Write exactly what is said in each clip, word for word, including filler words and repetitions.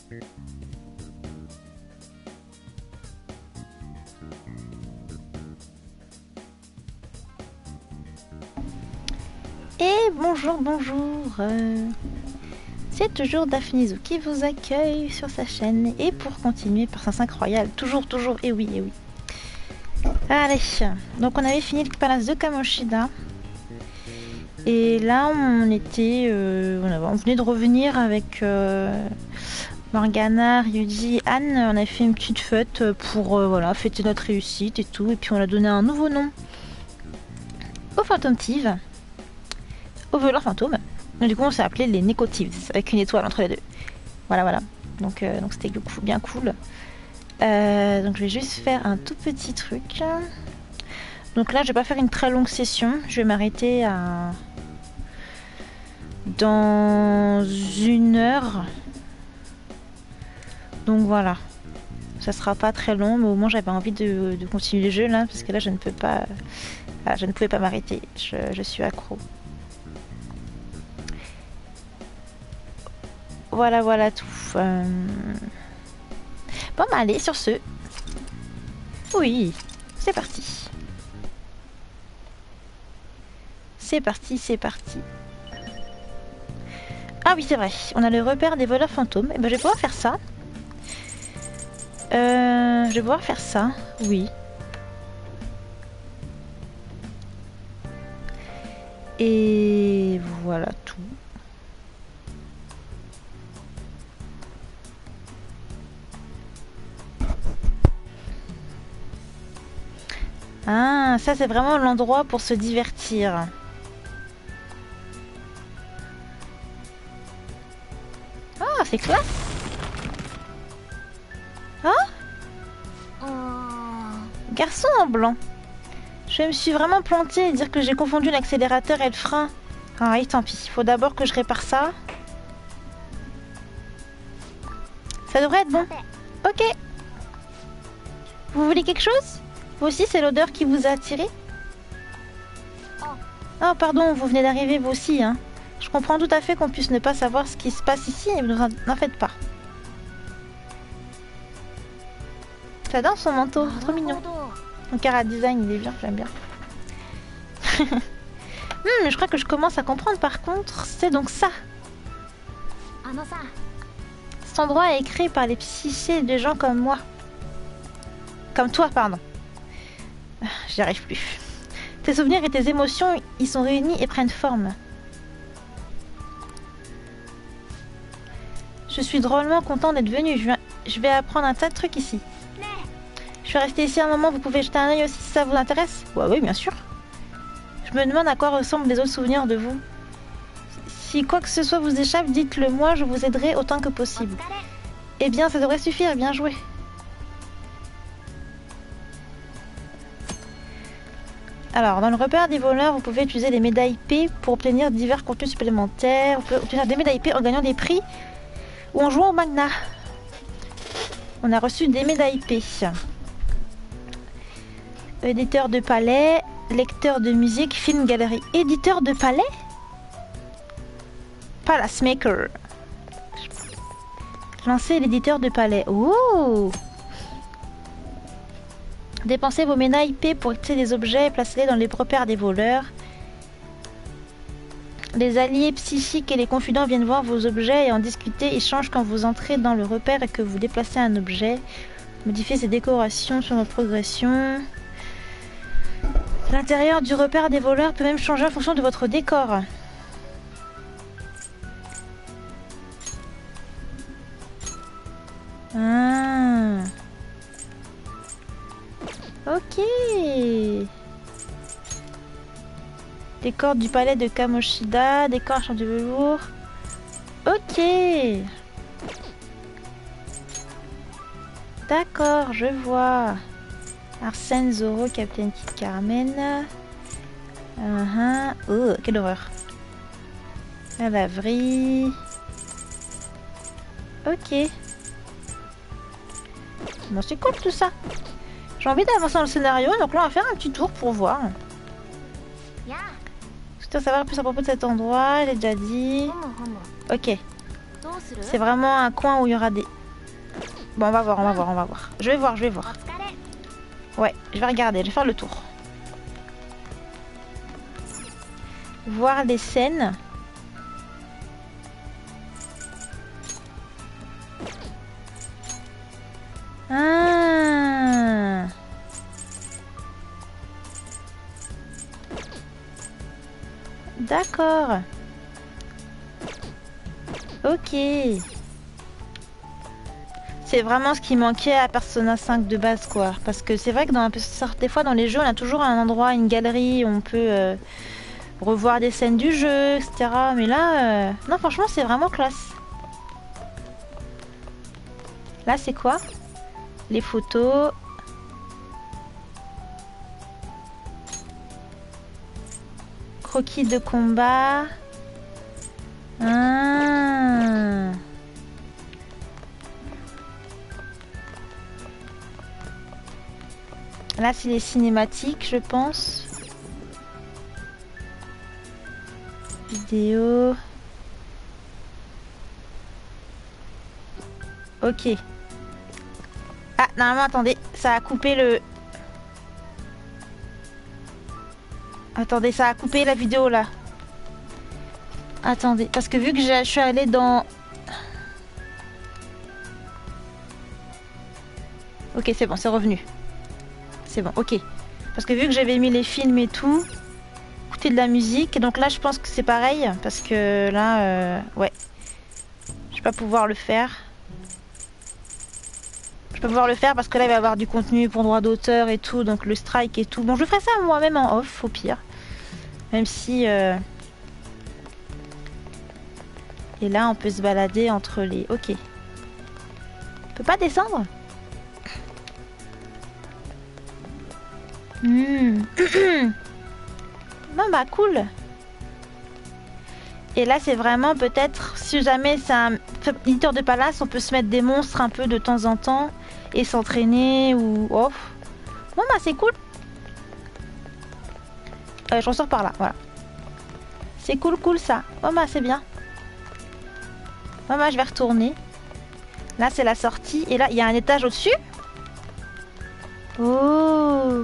Et bonjour, bonjour. Euh, C'est toujours Daphnizo qui vous accueille sur sa chaîne. Et pour continuer par Sens Incroyable, toujours, toujours, et oui, et oui. Allez, donc on avait fini le palace de Kamoshida. Et là, on était, euh, on, avait, on venait de revenir avec euh, Morgana, Ryuji et Anne. On a fait une petite fête pour euh, voilà, fêter notre réussite et tout. Et puis on a donné un nouveau nom au Phantom Thieves, au voleur fantôme. Et du coup, on s'est appelé les Neko Thieves avec une étoile entre les deux. Voilà, voilà. Donc, euh, donc c'était bien cool. Euh, donc je vais juste faire un tout petit truc. Donc là, je vais pas faire une très longue session. Je vais m'arrêter à dans une heure. Donc voilà, ça sera pas très long, mais au moins j'avais envie de, de continuer le jeu là, parce que là je ne peux pas, ah, je ne pouvais pas m'arrêter. Je, je suis accro. Voilà, voilà tout. Euh... Bon, bah allez, sur ce, oui, c'est parti. C'est parti, c'est parti. Ah oui, c'est vrai, on a le repère des voleurs fantômes. Et ben je vais pouvoir faire ça. Euh, je vais pouvoir faire ça, oui. Et voilà tout. Ah, ça c'est vraiment l'endroit pour se divertir. Ah, c'est classe. Hein? Garçon en blanc. Je me suis vraiment plantée et dire que j'ai confondu l'accélérateur et le frein. Ah oui, tant pis. Il faut d'abord que je répare ça. Ça devrait être bon. Ok. Vous voulez quelque chose? Vous aussi, c'est l'odeur qui vous a attiré? Oh, pardon, vous venez d'arriver vous aussi, hein. Je comprends tout à fait qu'on puisse ne pas savoir ce qui se passe ici, mais n'en faites pas. J'adore son manteau, trop mignon. Son cara design, il est bien, j'aime bien. hmm, je crois que je commence à comprendre par contre, c'est donc ça. Cet endroit est créé par les psychés de gens comme moi. Comme toi, pardon. J'y arrive plus. Tes souvenirs et tes émotions, ils sont réunis et prennent forme. Je suis drôlement content d'être venu. Je, viens... je vais apprendre un tas de trucs ici. Je vais rester ici un moment, vous pouvez jeter un œil aussi si ça vous intéresse. Ouais, oui, bien sûr. Je me demande à quoi ressemblent les autres souvenirs de vous. Si quoi que ce soit vous échappe, dites-le moi, je vous aiderai autant que possible. Eh bien, ça devrait suffire, bien joué. Alors, dans le repère des voleurs, vous pouvez utiliser les médailles P pour obtenir divers contenus supplémentaires. Vous pouvez obtenir des médailles P en gagnant des prix ou en jouant au Magna. On a reçu des médailles P. Éditeur de palais, lecteur de musique, film, galerie. Éditeur de palais? Palace Maker. Lancez l'éditeur de palais. Oh! Dépensez vos médailles P pour accéder des objets et placez-les dans les repères des voleurs. Les alliés psychiques et les confidents viennent voir vos objets et en discuter, échangent quand vous entrez dans le repère et que vous déplacez un objet. Modifiez ses décorations sur votre progression. L'intérieur du repère des voleurs peut même changer en fonction de votre décor. Ah. Ok. Décor du palais de Kamoshida, décor champ de velours. Ok. D'accord, je vois. Arsène, Zoro, Captain Kid Carmen. Uh-huh. Oh, quelle horreur. La laverie. Ok. Bon, c'est cool tout ça. J'ai envie d'avancer dans le scénario, donc là on va faire un petit tour pour voir. Je dois savoir plus à propos de cet endroit, j'ai déjà dit. Ok. C'est vraiment un coin où il y aura des Bon, on va voir, on va voir, on va voir. Je vais voir, je vais voir. Ouais, je vais regarder, je vais faire le tour. Voir les scènes. Ah. D'accord. Ok. C'est vraiment ce qui manquait à Persona cinq de base, quoi. Parce que c'est vrai que dans un peu, des fois dans les jeux, on a toujours un endroit, une galerie où on peut euh, revoir des scènes du jeu, et cetera. Mais là, euh... non, franchement, c'est vraiment classe. Là, c'est quoi? Les photos. Croquis de combat. Ah. Là, c'est les cinématiques, je pense. Vidéo. Ok. Ah, normalement, attendez, ça a coupé le... Attendez, ça a coupé la vidéo, là. Attendez, parce que vu que je suis allée dans... Ok, c'est bon, c'est revenu. C'est bon, ok. Parce que vu que j'avais mis les films et tout, écouter de la musique, donc là je pense que c'est pareil, parce que là, euh, ouais, je vais pas pouvoir le faire. Je vais pas pouvoir le faire parce que là il va y avoir du contenu pour droit d'auteur et tout, donc le strike et tout. Bon, je ferai ça moi-même en off, au pire. Même si... Euh... Et là on peut se balader entre les... Ok. On peut pas descendre ? Mmh. Bon bah cool. Et là c'est vraiment peut-être, si jamais c'est un éditeur de palace, on peut se mettre des monstres un peu de temps en temps et s'entraîner ou... Oh. Bon bah c'est cool. Euh, je ressors par là, voilà. C'est cool cool ça. Bon bah c'est bien. Bon bah je vais retourner. Là c'est la sortie et là il y a un étage au-dessus. Oh.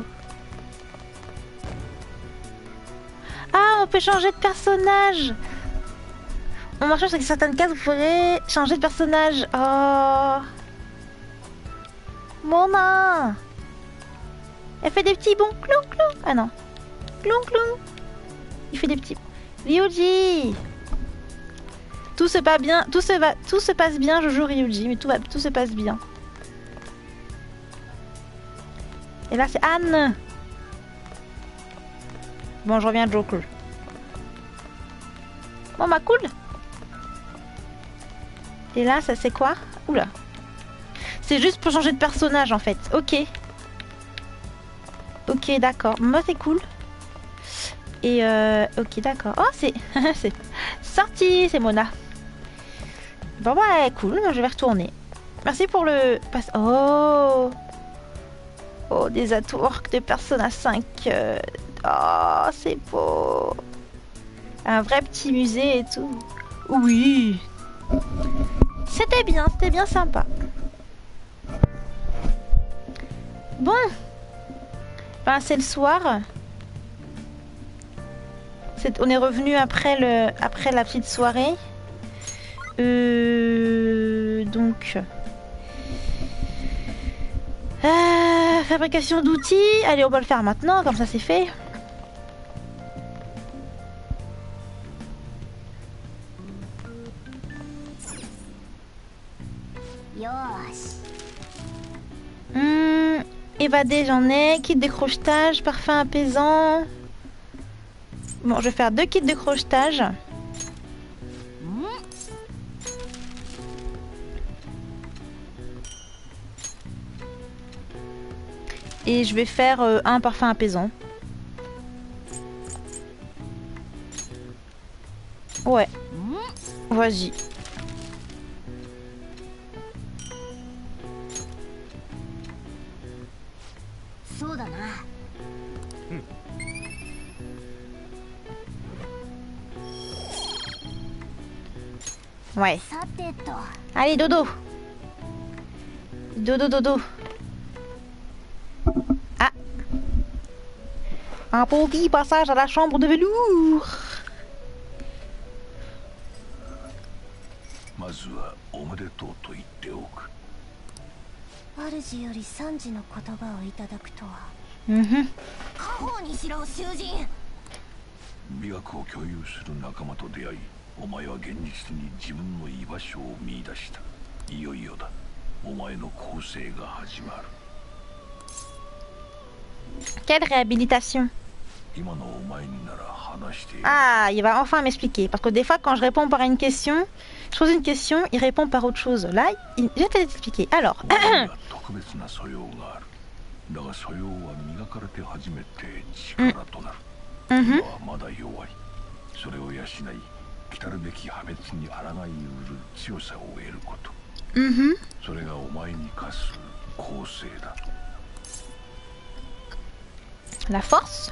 Ah, on peut changer de personnage. On marche avec certaines cases, vous pourrez changer de personnage. Oh. Mona. Elle fait des petits bons. Clou, clou. Ah non. Clou, clou. Il fait des petits... Ryuji. Tout se passe bien. Tout se, va... tout se passe bien, je joue Ryuji. Mais tout, va... tout se passe bien. Et là, c'est Anne. Bon, je reviens à Joker. Bon, bah, cool. Et là, ça, c'est quoi? Oula. C'est juste pour changer de personnage, en fait. Ok. Ok, d'accord. Moi, c'est cool. Et, euh... ok, d'accord. Oh, c'est... c'est sorti, c'est Mona. Bon, bah, cool. Je vais retourner. Merci pour le... Oh. Oh, des artworks de Persona cinq. Euh... Oh, c'est beau. Un vrai petit musée et tout. Oui. C'était bien, c'était bien sympa. Bon. Ben, c'est le soir. C'est... On est revenu après, le... après la petite soirée. Euh... Donc... Euh... Fabrication d'outils. Allez, on va le faire maintenant, comme ça c'est fait. Hum, évader, j'en ai. Kit de crochetage, parfum apaisant. Bon, je vais faire deux kits de crochetage. Et je vais faire euh, un parfum apaisant. Ouais. Vas-y. Ouais. Allez, dodo. Dodo, dodo. Ah. Un petit passage à la chambre de velours. Mhm. 美学を共有する仲間と出会い、お前は現実に自分の居場所を見出した。いよいよだ。お前の更生が始まる。 Quelle réhabilitation? Ah, il va enfin m'expliquer. Parce que des fois, quand je réponds par une question, je pose une question, il répond par autre chose. Là, il... je vais te l'expliquer. Alors. Mm-hmm. Mm-hmm. La force?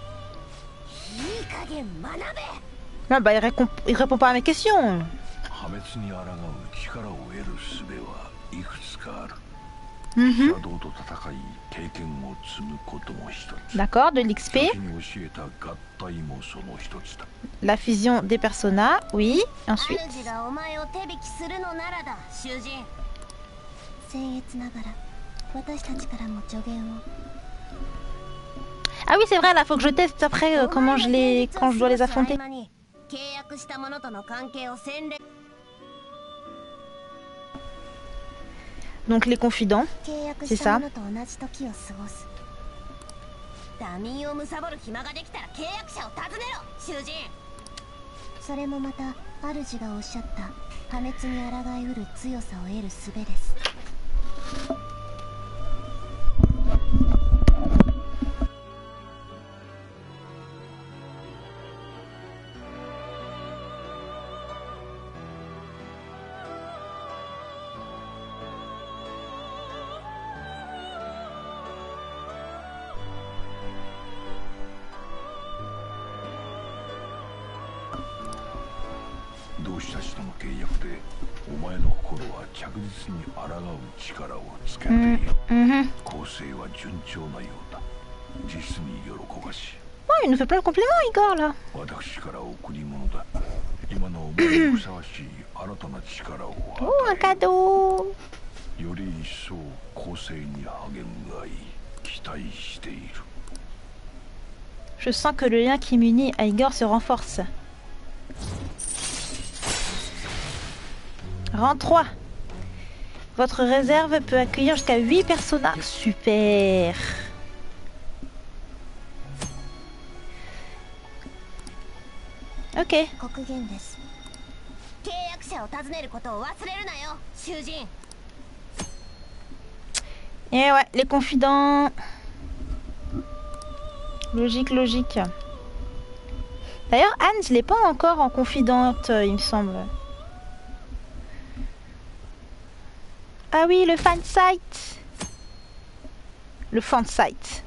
Ah bah il répond, il répond pas à mes questions. Mm-hmm. D'accord, de l'X P. La fusion des personas, oui. Ensuite. Ah oui, c'est vrai, là, faut que je teste après euh, comment je les, quand je dois les affronter. Donc les confidents, c'est ça. Mmh, mmh. Oh, il nous fait plein de compliments, Igor, là. Oh, un cadeau. Je sens que le lien qui m'unit à Igor se renforce. Rang trois. Votre réserve peut accueillir jusqu'à huit personnages. Super. Ok. Et ouais, les confidents. Logique, logique. D'ailleurs, Anne, je l'ai pas encore en confidente, il me semble. Ah oui, le fan site. Le fan site.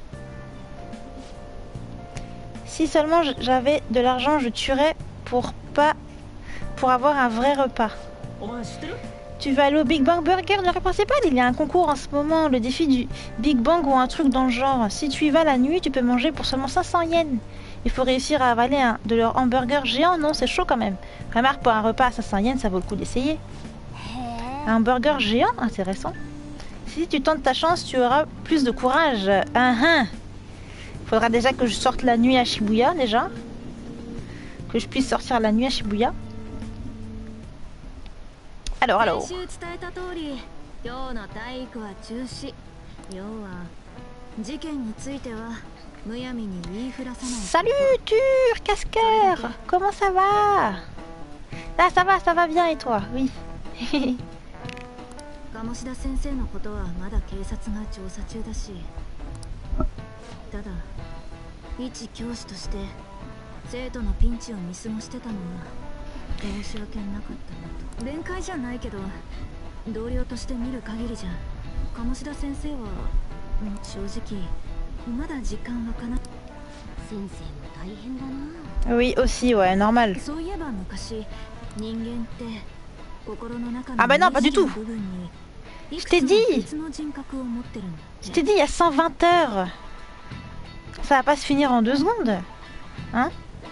Si seulement j'avais de l'argent, je tuerais pour pas pour avoir un vrai repas. Tu vas aller au Big Bang Burger, le principal, il y a un concours en ce moment, le défi du Big Bang ou un truc dans le genre. Si tu y vas la nuit, tu peux manger pour seulement cinq cents yens. Il faut réussir à avaler un de leur hamburger géant, non, c'est chaud quand même. Remarque, pour un repas à cinq cents yens, ça vaut le coup d'essayer. Un burger géant, intéressant. Si tu tentes ta chance, tu auras plus de courage. Uh -huh. Faudra déjà que je sorte la nuit à Shibuya, déjà. Que je puisse sortir la nuit à Shibuya. Alors, alors. Salut, Tur, casqueur. Comment ça va? Ah, ça va, ça va bien, et toi? Oui. Oui, aussi, ouais, normal. Ah bah non, pas du tout. Je t'ai dit Je t'ai dit, il y a cent vingt heures. Ça va pas se finir en deux secondes. Hein?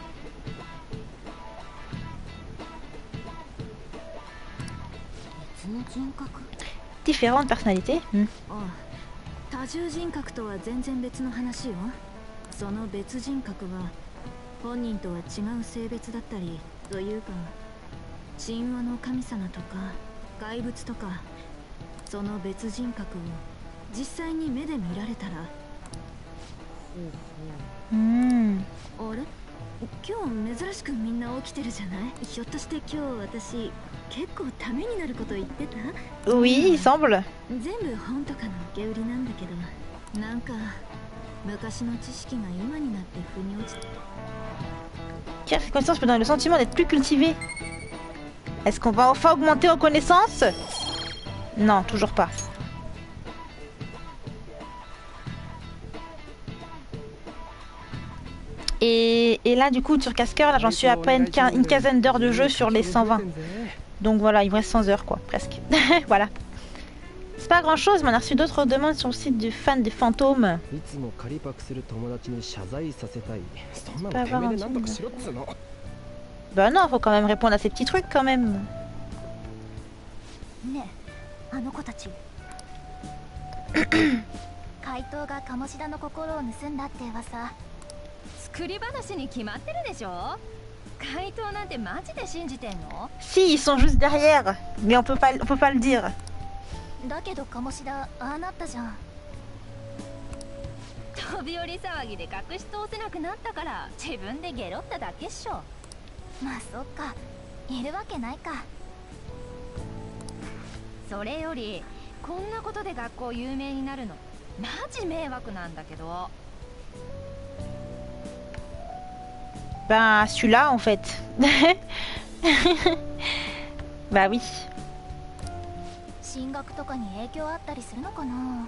Différentes personnalités. Hmm. 多重人格とは全然別の話よ。その別人格は本人とは違う性別だったりというか、神話の神様とか怪物とか、その別人格を実際に目で見られたら。 うん。 あれ？今日珍しくみんな起きてるじゃない？ひょっとして今日私結構ためになること言ってた？ Oui, il semble. 全部本とかの受け売りなんだけど、なんか昔の知識が今になって腑に落ちて。 Quelle connaissance peut donner le sentiment d'être plus cultivé? Est-ce qu'on va enfin augmenter en connaissance? Non, toujours pas. Et, et là, du coup, sur Casqueur, là, j'en suis à peine une quinzaine d'heures de jeu sur les cent vingt. Donc voilà, il me reste cent heures, quoi, presque. Voilà. C'est pas grand chose, mais on a reçu d'autres demandes sur le site du fan des fantômes. Pas avoir un truc. Bah non, faut quand même répondre à ces petits trucs quand même. Si, ils sont juste derrière, mais on peut pas, on peut pas le dire. Ben, celui-là, en fait. Bah oui. 進学とかに影響あったりするのかな。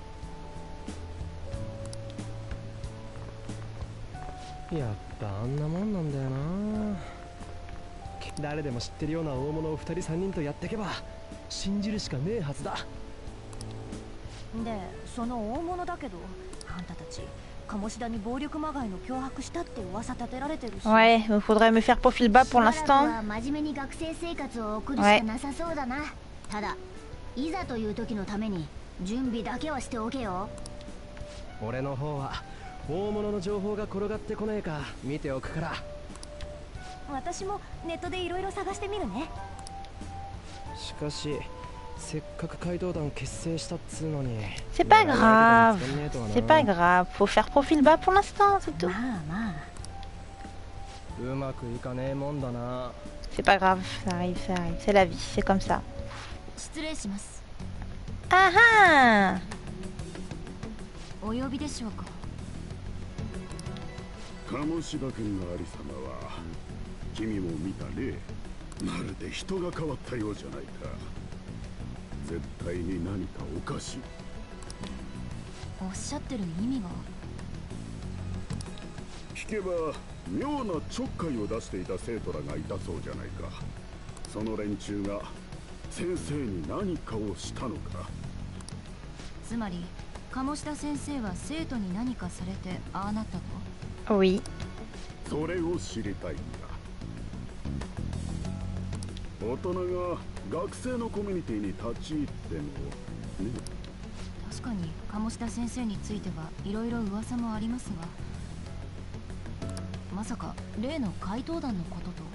やっぱあんなもんなんだよな。誰でも知ってるような大物をふたりさんにんとやっていけば信じるしかねえはずだ。 で、その大物だけど、あんたたち鴨志田に暴力まがいの脅迫したって噂立てられてるし。 Ouais, il faudrait me faire profil bas pour l'instant. 真面目に学生生活を送るしかなさそうだな。ただ。いざという時のために準備だけはしておけよ。 俺の方は大物の情報が転がってこねえか見ておくから。 私もネットでいろいろ探してみるね。 しかしせっかく怪盗団結成したっつうのに。 C'est pas grave, c'est pas grave, faut faire profil bas pour l'instant, c'est tout. まあまあ。 うまくいかねえもんだな。 C'est pas grave, ça arrive, ça arrive, c'est la vie, c'est comme ça. 失礼します。 あはー。お呼びでしょうか。 鴨志田君のありさまは君も見たね。まるで人が変わったようじゃないか。絶対に何かおかしい。 おっしゃってる意味が。 聞けば妙なちょっかいを出していた生徒らがいたそうじゃないか。その連中が先生に何かをしたのか。 つまり鴨志田先生は生徒に何かされてああなったと。 Oui。 それを知りたいんだ。大人が学生のコミュニティに立ち入ってもね。 確かに鴨志田先生についてはいろいろ噂もありますが、まさか例の怪盗団のことと。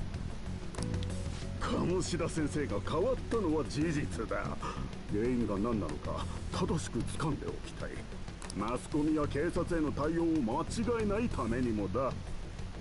鴨志田先生が変わったのは事実だ。原因が何なのか正しく掴んでおきたい。マスコミや警察への対応を間違えないためにもだ。 うん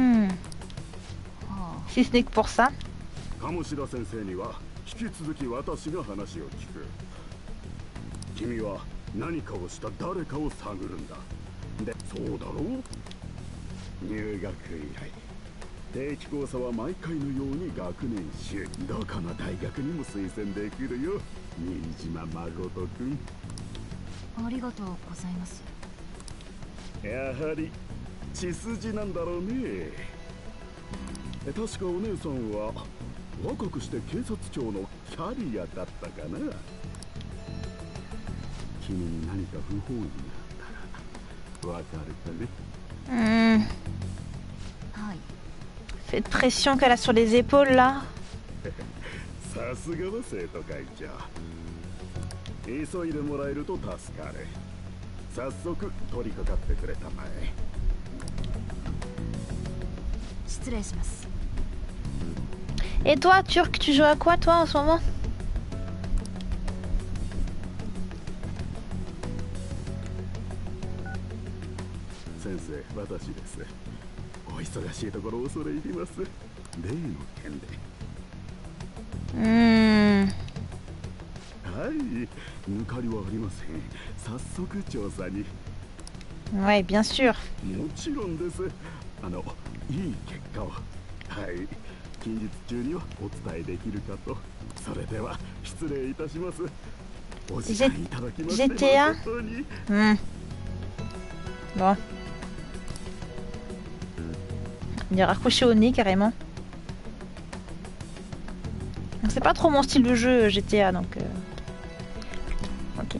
。Si ce n'est que pour ça。 鴨志田先生には引き続き私が話を聞く。君は何かをした誰かを探るんだ。で、そうだろう。入学以来定期考査は毎回のように学年集。どこの大学にも推薦できるよ、新島誠君。 ありがとうございます。 やはり血筋なんだろうね。確かお姉さんは若くして警察庁のキャリアだったかな。 君に何か不本意になったらわかるかね。 Hmm. はい。 Cette pression qu'elle a sur les épaules là. さすがは生徒会長。急いでもらえると助かる。早速取り掛かってくれたまえ。 失礼します。 Et toi, Turc, tu joues à quoi toi en ce moment? 先生、私です。お忙しいところ恐れ入ります。例の件で。 Hmm. はい、抜かりはありません。早速調査に。 Ouais, bien sûr. もちろんです。あの、いい結果を。はい、近日中にはお伝えできるかと。それでは失礼いたします。お時間いただきまして誠に。 Hmm. Bon. Il est raccroché au nez carrément. C'est pas trop mon style de jeu G T A donc. Euh... Ok.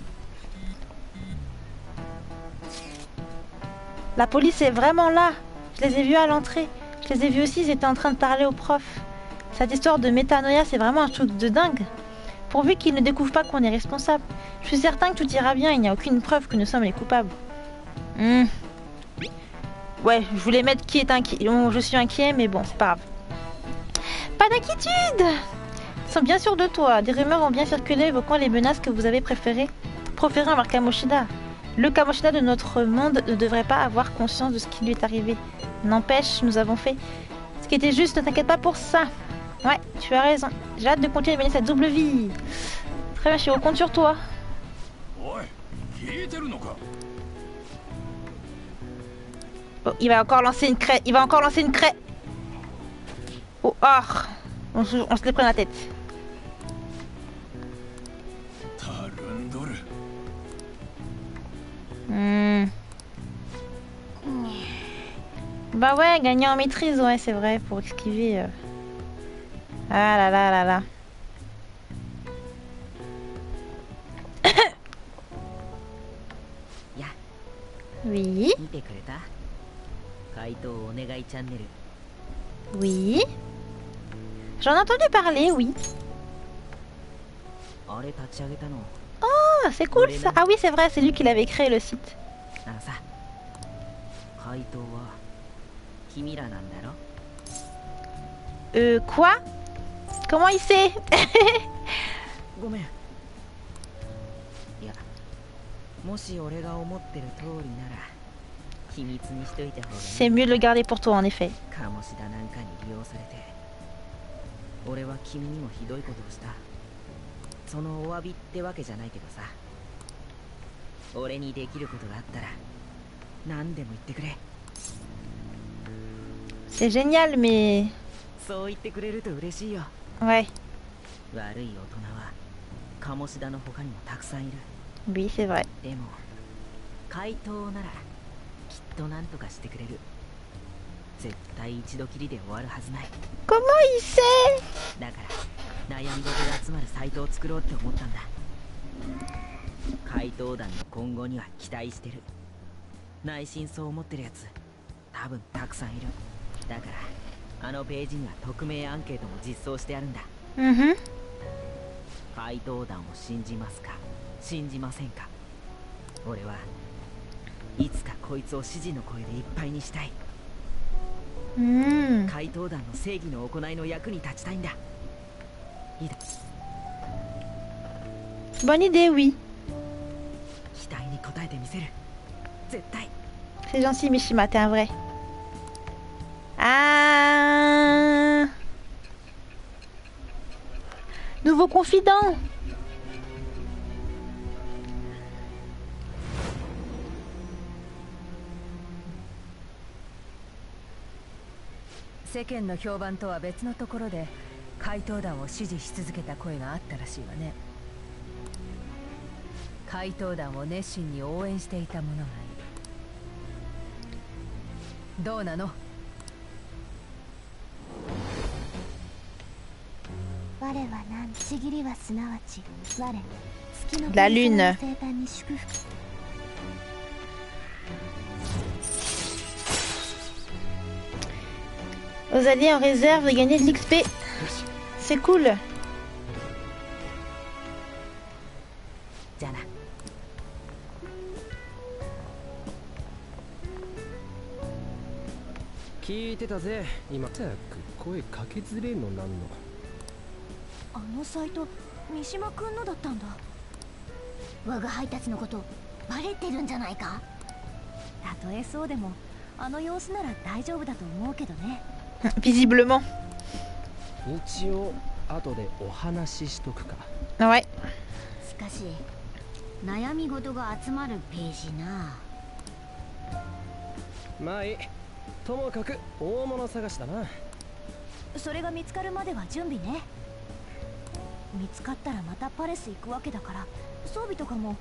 La police est vraiment là. Je les ai vus à l'entrée. Je les ai vus aussi, ils étaient en train de parler au prof. Cette histoire de métanoïa, c'est vraiment un truc de dingue. Pourvu qu'ils ne découvrent pas qu'on est responsable. Je suis certain que tout ira bien, il n'y a aucune preuve que nous sommes les coupables. Hmm. Ouais, je voulais mettre qui est inquiet. Je suis inquiet, mais bon, c'est pas grave. Pas d'inquiétude! Ils sont bien sûrs de toi. Des rumeurs ont bien circulé évoquant les menaces que vous avez préférées proférées envers Kamoshida. Le Kamoshida de notre monde ne devrait pas avoir conscience de ce qui lui est arrivé. N'empêche, nous avons fait ce qui était juste, ne t'inquiète pas pour ça. Ouais, tu as raison. J'ai hâte de continuer à mener cette double vie. Très bien, je compte sur toi. Oh, il va encore lancer une craie. Il va encore lancer une craie. Oh, oh. On se, on se les prend la tête. Hmm. Bah ouais, gagner en maîtrise, ouais, c'est vrai, pour esquiver. Euh... Ah là là là là. Oui. Oui. J'en ai entendu parler, oui. Oh, c'est cool ça. Ah oui, c'est vrai, c'est lui qui l'avait créé le site. Euh, quoi? Comment il sait? C'est mieux de le garder pour toi, en effet. 俺は君にもひどいことをした。そのお詫びってわけじゃないけどさ。俺にできることがあったら何でも言ってくれ。 C'est génial, mais そう言ってくれると嬉しいよ。 ouais. 悪い大人は鴨志田の他にもたくさんいる。 Oui, c'est vrai. でも怪盗ならきっと何とかしてくれる。絶対一度きりで終わるはずない。 Comment il sait? だから悩み事が集まるサイトを作ろうって思ったんだ。怪盗団の今後には期待してる。内心そう思ってるやつ多分たくさんいる。だからあのページには匿名アンケートも実装してあるんだ。 Mhm. 怪盗団を信じますか信じませんか。俺はいつかこいつを支持の声でいっぱいにしたい。 Hmm. 怪盗団の正義の行いの役に立ちたいんだ。いいだ。 Bonne idée, oui. 期待に応えてみせる。絶対。 C'est gentil, Mishima, t'es un vrai. Ah. Nouveau confident. 世間の評判とは別のところで怪盗団を支持し続けた声があったらしいわね。怪盗団を熱心に応援していた者がいる。どうなの？ La lune. Aux alliés en réserve de gagner de l'X P. C'est cool. じゃあな。 聞いてたぜ今。ったく声かけづれえのなんの。 あのサイト三島くんのだったんだ。 我が配達のことバレてるんじゃないか。 たとえそうでもあの様子なら大丈夫だと思うけどね。 Visiblement. 一応後でお話ししとくか。 Ouais. しかし悩み事が集まるページな。 まあいい。ともかく大物探しだな。 それが見つかるまでは準備ね。見つかったらまたパレス行くわけだから装備とかも。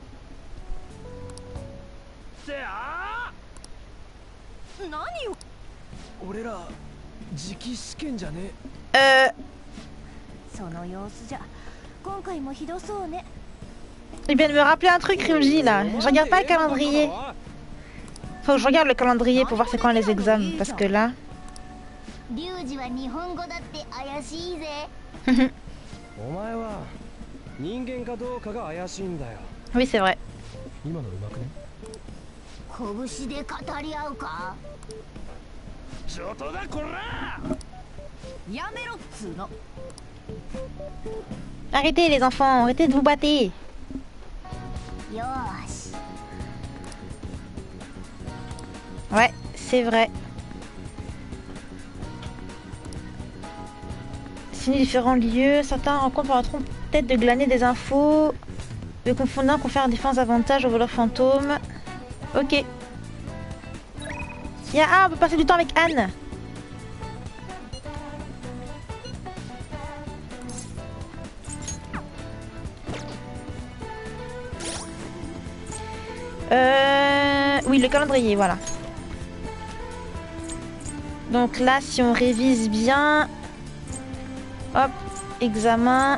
せあ何よ。 俺ら次期試験じゃね。 Euh, その様子じゃ今回もひどそうね。 il vient de me rappeler un truc, Ryuji, là. Je regarde pas le calendrier. Faut que je regarde le calendrier pour voir c'est quand les examens. Parce que là... リュウジは日本語だって怪しいぜ。 お前は人間かどうかが怪しいんだよ。 Oui, c'est vrai. 今のうまくね。 拳で語り合うか。 ちょっとだこら。 やめろっつーの。 Arrêtez les enfants, arrêtez de vous battre. よーし。 Ouais, c'est vrai. Signer différents lieux, certains rencontres permettront peut-être de glaner des infos, de confondre, confère différents avantages aux voleurs fantômes. Ok. Il y a ah, on peut passer du temps avec Anne. Euh... Oui, le calendrier, voilà. Donc là, si on révise bien... Hop, examen.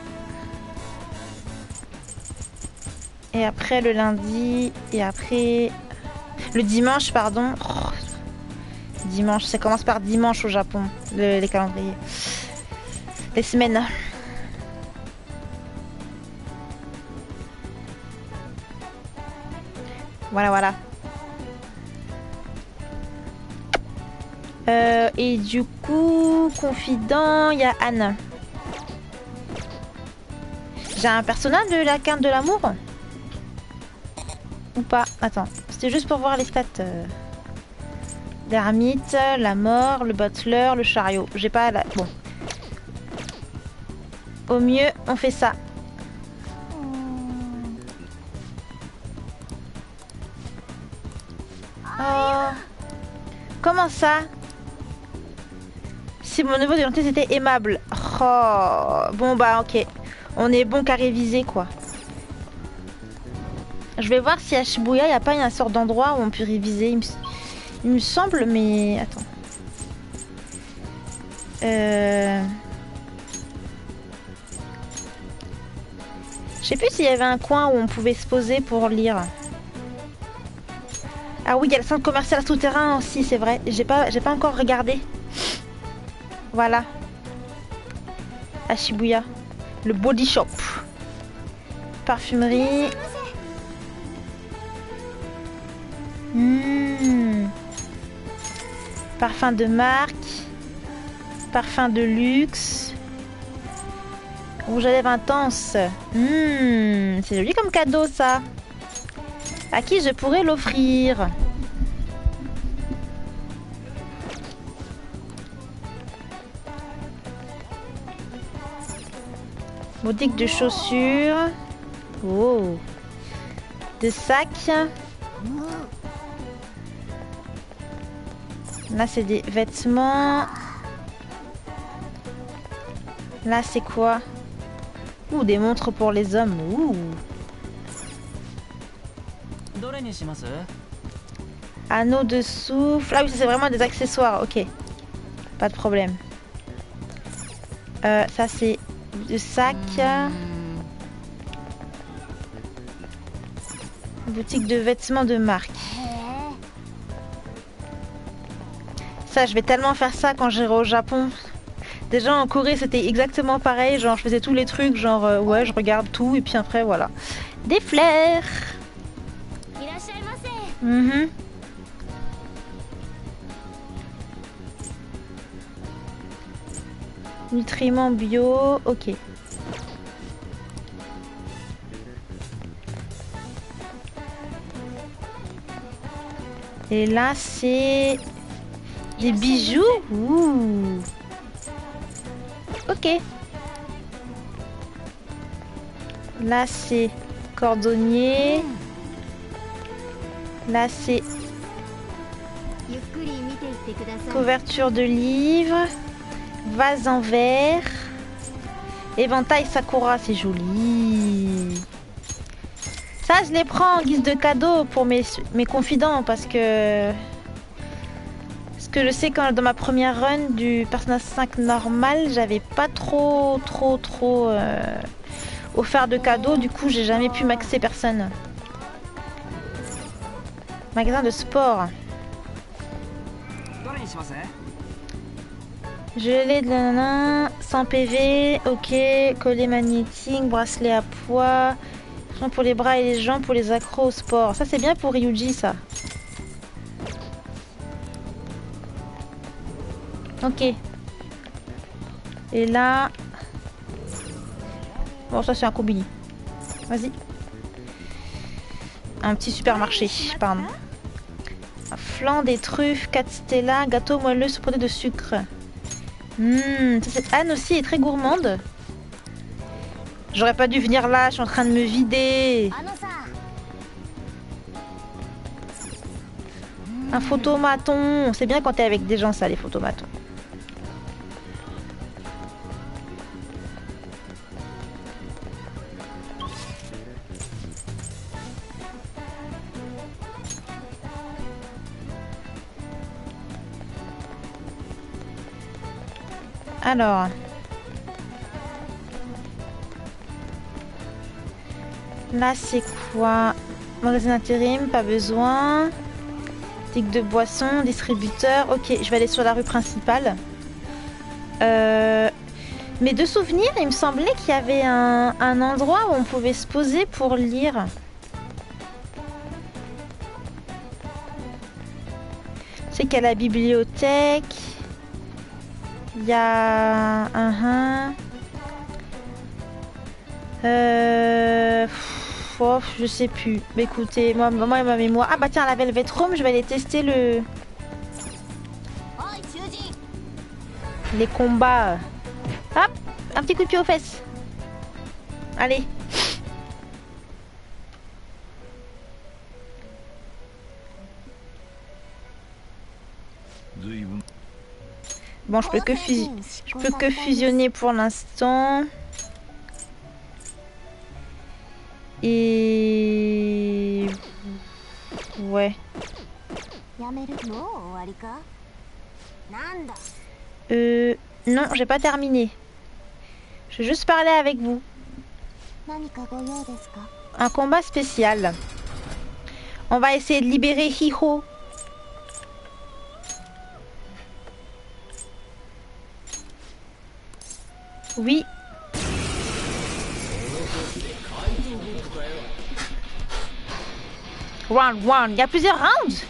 Et après le lundi. Et après... Le dimanche, pardon. Oh, dimanche, ça commence par dimanche au Japon, le, les calendriers. Les semaines. Voilà, voilà. Euh, et du coup, confident, il y a Anne. J'ai un personnage de la carte de l'amour? Ou pas? Attends, c'était juste pour voir les stats. Euh... L'ermite, la mort, le butler, le chariot. J'ai pas la... Bon. Au mieux, on fait ça. Oh. Comment ça? Si mon niveau de l'identité c'était aimable. Oh. Bon bah ok. On est bon qu'à réviser quoi. Je vais voir si à Shibuya il n'y a pas une sorte d'endroit où on peut réviser. Il me, il me semble, mais attends. Euh... Je sais plus s'il y avait un coin où on pouvait se poser pour lire. Ah oui, il y a le centre commercial souterrain aussi, c'est vrai. J'ai pas, j'ai pas encore regardé. Voilà. À Shibuya. Le body shop. Parfumerie. Mmh. Parfum de marque. Parfum de luxe. Rouge à lèvres intense. Mmh. C'est joli comme cadeau ça. À qui je pourrais l'offrir? Boutique de chaussures. Oh. De sacs. Là c'est des vêtements. Là c'est quoi? Ouh, des montres pour les hommes. Ouh. Anneau de souffle. Ah oui, ça c'est vraiment des accessoires. Ok. Pas de problème. Euh, ça c'est de sac. Boutique de vêtements de marque. Ça, je vais tellement faire ça quand j'irai au Japon. Déjà en Corée, c'était exactement pareil. Genre, je faisais tous les trucs, genre, euh, ouais, je regarde tout et puis après, voilà. Des fleurs. Mhm. Nutriments bio, ok. Et là, c'est des bijoux. Ouh. Ok. Là, c'est cordonnier. Là, c'est couverture de livres. Vase en verre. Éventail Sakura, c'est joli. Ça, je les prends en guise de cadeau pour mes, mes confidents parce que... Parce que je sais quand dans ma première run du Persona cinq normal, j'avais pas trop, trop, trop euh, offert de cadeaux. Du coup, j'ai jamais pu maxer personne. Magasin de sport. Gelée de la cent P V, ok. Collet magnétique, bracelet à poids. Pour les bras et les jambes, pour les accros au sport. Ça, c'est bien pour Ryuji, ça. Ok. Et là... Bon, ça, c'est un combini. Vas-y. Un petit supermarché, pardon. Un flan, des truffes, quatre stella, gâteau moelleux saupoudré de sucre. Mmh, cette Anne aussi est très gourmande. J'aurais pas dû venir là, je suis en train de me vider. Un photomaton. C'est bien quand t'es avec des gens, ça, les photomatons. Alors... Là, c'est quoi? Magasin d'intérim, pas besoin. Boutique de boissons, distributeur. Ok, je vais aller sur la rue principale. Euh... Mais de souvenir, il me semblait qu'il y avait un, un endroit où on pouvait se poser pour lire. C'est qu'il y a la bibliothèque. Il y a... Uh-huh. Euh... Oh, je sais plus. Mais écoutez, moi, moi et ma mémoire. Ah bah tiens, la Velvet Room, je vais aller tester le... les combats. Hop, un petit coup de pied aux fesses. Allez. Bon, je peux que fus... je peux que fusionner pour l'instant. Et... Ouais. Euh... Non, j'ai pas terminé. Je vais juste parler avec vous. Un combat spécial. On va essayer de libérer Hiho. Oui. Round one. Il y a plusieurs rounds.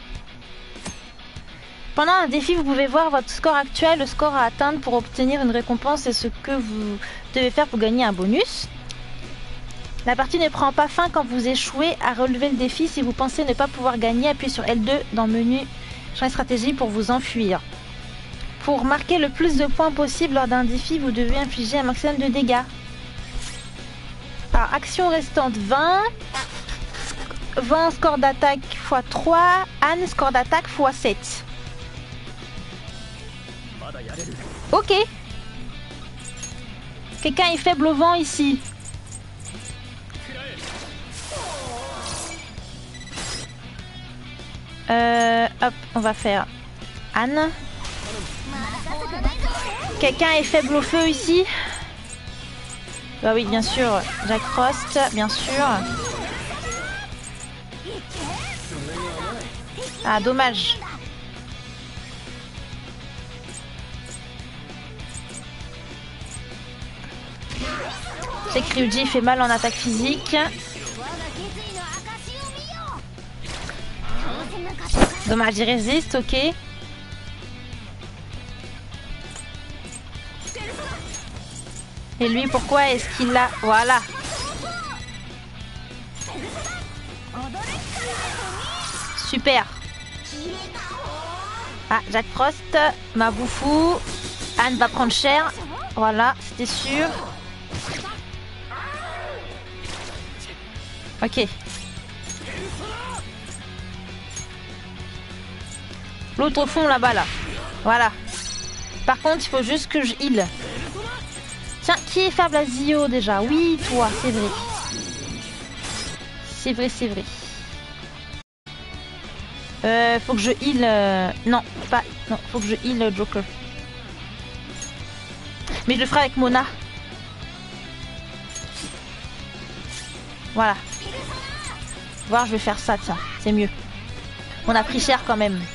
Pendant un défi, vous pouvez voir votre score actuel, le score à atteindre pour obtenir une récompense et ce que vous devez faire pour gagner un bonus. La partie ne prend pas fin quand vous échouez à relever le défi. Si vous pensez ne pas pouvoir gagner, appuyez sur L deux dans le menu champ de stratégie pour vous enfuir. Pour marquer le plus de points possible lors d'un défi, vous devez infliger un maximum de dégâts. Alors, action restante vingt. vingt score d'attaque fois trois. Anne score d'attaque fois sept. Ok. Quelqu'un est faible au vent ici. Euh, hop, on va faire Anne. Quelqu'un est faible au feu ici. Bah oui, bien sûr. Jack Frost, bien sûr. Ah, dommage. C'est que Ryuji fait mal en attaque physique. Dommage, il résiste, ok. Et lui, pourquoi est-ce qu'il l'a... Voilà. Super. Ah, Jack Frost, Maboufou. Anne va prendre cher. Voilà, c'était sûr. Ok. L'autre au fond là-bas, là. Voilà. Par contre, il faut juste que je heal. Tiens, qui est faible à Zio déjà? Oui, toi, c'est vrai. C'est vrai, c'est vrai. Euh, faut que je heal... Euh... Non, pas... Non, faut que je heal euh, Joker. Mais je le ferai avec Mona. Voilà. Voir, je vais faire ça, tiens. C'est mieux. On a pris cher quand même.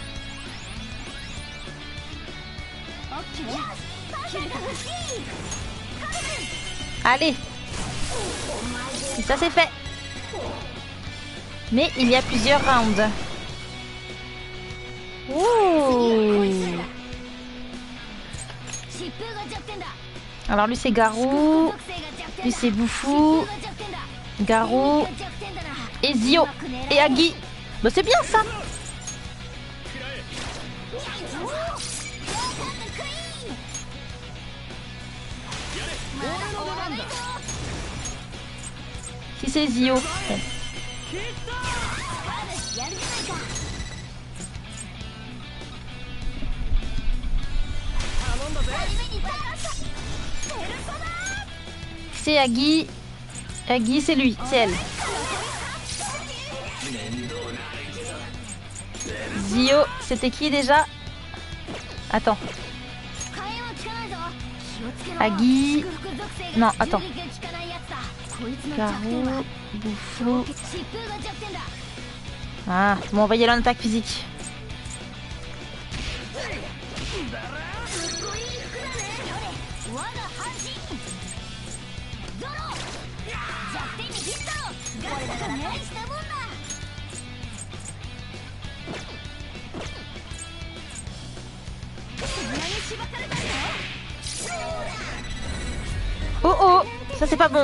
Allez. Et ça c'est fait. Mais il y a plusieurs rounds. Ouh. Alors lui c'est Garou. Lui c'est Boufou. Garou. Et Zio. Et Agi. Bah c'est bien ça. Si c'est Zio. Bon. C'est Agi. Agi c'est lui, c'est elle. Zio, c'était qui déjà? Attends. Agi. Non, attends. Garou, Boufou. Ah, bon, on va y aller en attaque physique. Oh oh, ça c'est pas bon.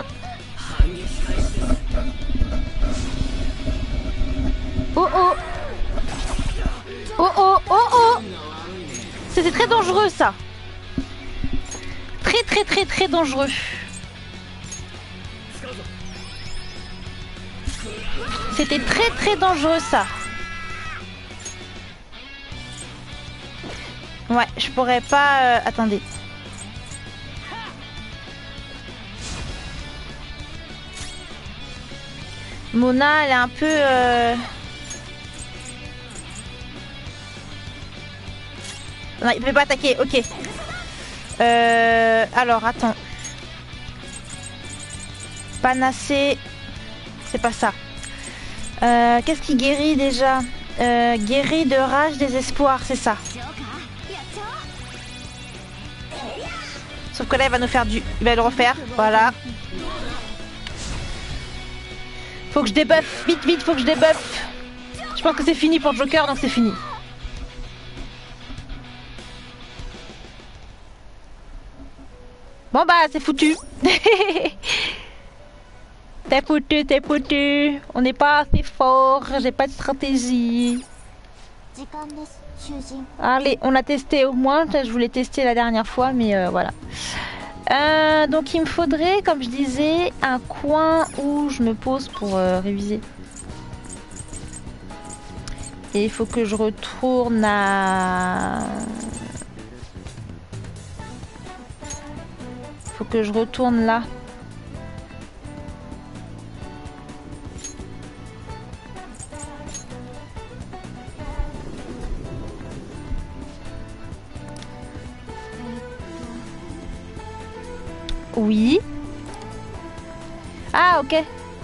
Oh oh. Oh oh, oh oh. C'était très dangereux ça. Très très très très dangereux. C'était très très dangereux ça. Ouais, je pourrais pas... Euh, attendez. Mona, elle est un peu... Euh... Non, il peut pas attaquer, ok. Euh... Alors, attends. Panacée... C'est pas ça. Euh, Qu'est-ce qui guérit déjà? euh, Guérit de rage, désespoir, c'est ça. Sauf que là, il va nous faire du... Il va le refaire, voilà. Faut que je débuffe, vite, vite, faut que je débuffe. Je pense que c'est fini pour Joker, donc c'est fini. Bon bah, c'est foutu. T'es foutu, t'es foutu. On n'est pas assez fort, j'ai pas de stratégie. Allez, on a testé au moins. Je voulais tester la dernière fois, mais euh, voilà. Euh, donc il me faudrait, comme je disais, un coin où je me pose pour euh, réviser. Et il faut que je retourne à... Il faut que je retourne là. Oui. Ah, ok.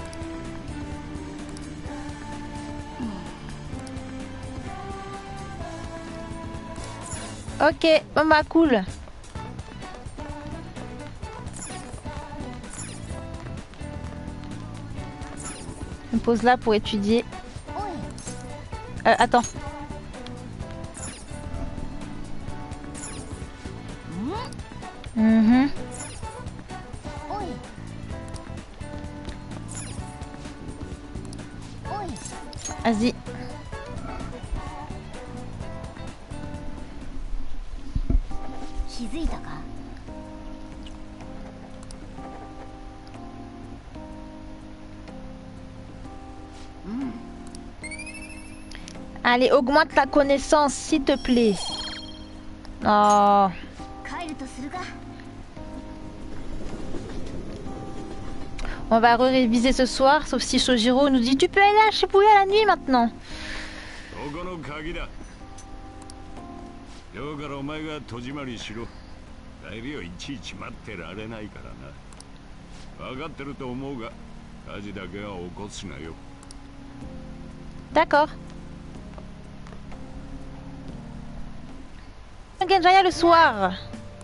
Ok, bon bah cool. Je me pose là pour étudier. Euh, attends. Mhm. Vas-y. Allez, augmente la connaissance, s'il te plaît. Oh. On va réviser ce soir, sauf si Sojiro nous dit tu peux aller à Shibuya la nuit maintenant. D'accord. Genjaya le soir.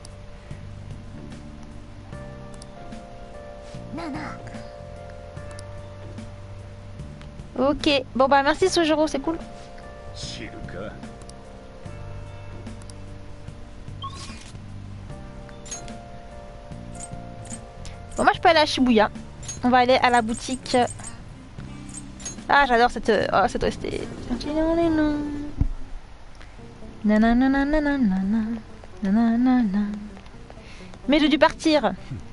Ok, bon bah merci Sojiro, c'est cool. Bon, moi je peux aller à Shibuya. On va aller à la boutique. Ah, j'adore cette, oh, cette O S T. Mais j'ai dû partir.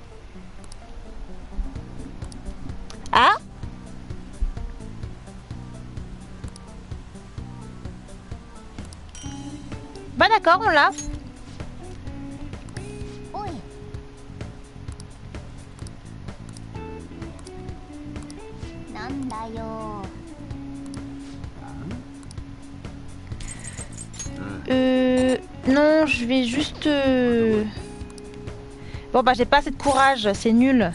Ah? Bah d'accord, on l'a. Euh... Non, je vais juste... Euh... Bon bah j'ai pas assez de courage, c'est nul.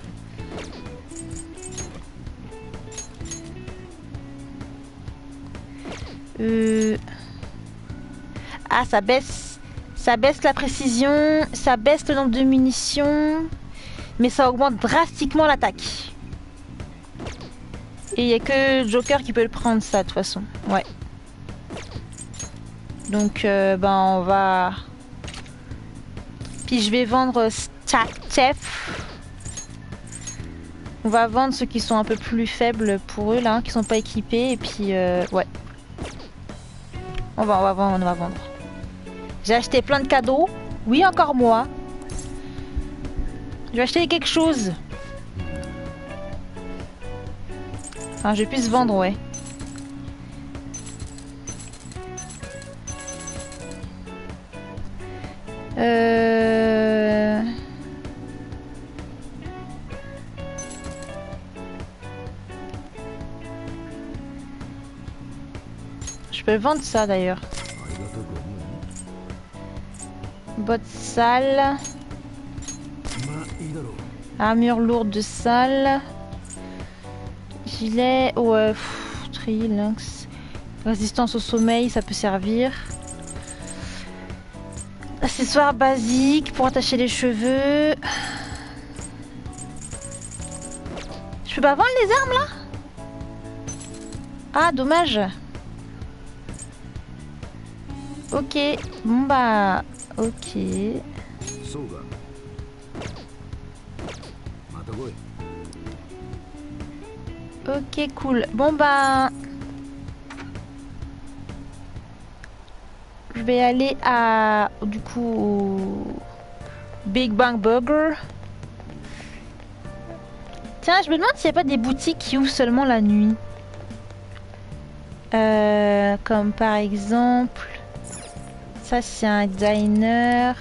Euh... Ah, ça baisse... Ça baisse la précision, ça baisse le nombre de munitions, mais ça augmente drastiquement l'attaque. Et il n'y a que Joker qui peut le prendre ça de toute façon. Ouais. Donc euh, ben on va... Puis je vais vendre Chef. On va vendre ceux qui sont un peu plus faibles pour eux là, hein, qui sont pas équipés. Et puis euh, ouais. On va, on va vendre, on va vendre. J'ai acheté plein de cadeaux. Oui, encore moi. Je vais acheter quelque chose. Enfin, je puisse vendre, ouais. Euh... Je peux vendre ça d'ailleurs. Bottes sales. Armure lourde de sale. Gilet. Ouais. Tri, lynx. Résistance au sommeil, ça peut servir. Accessoires basiques pour attacher les cheveux. Je peux pas vendre les armes là? Ah, dommage. Ok. Bon bah. Ok. Ok, cool. Bon bah... Je vais aller à... Du coup... Au Big Bang Burger. Tiens, je me demande s'il n'y a pas des boutiques qui ouvrent seulement la nuit. Euh, comme par exemple... Ça, c'est un diner.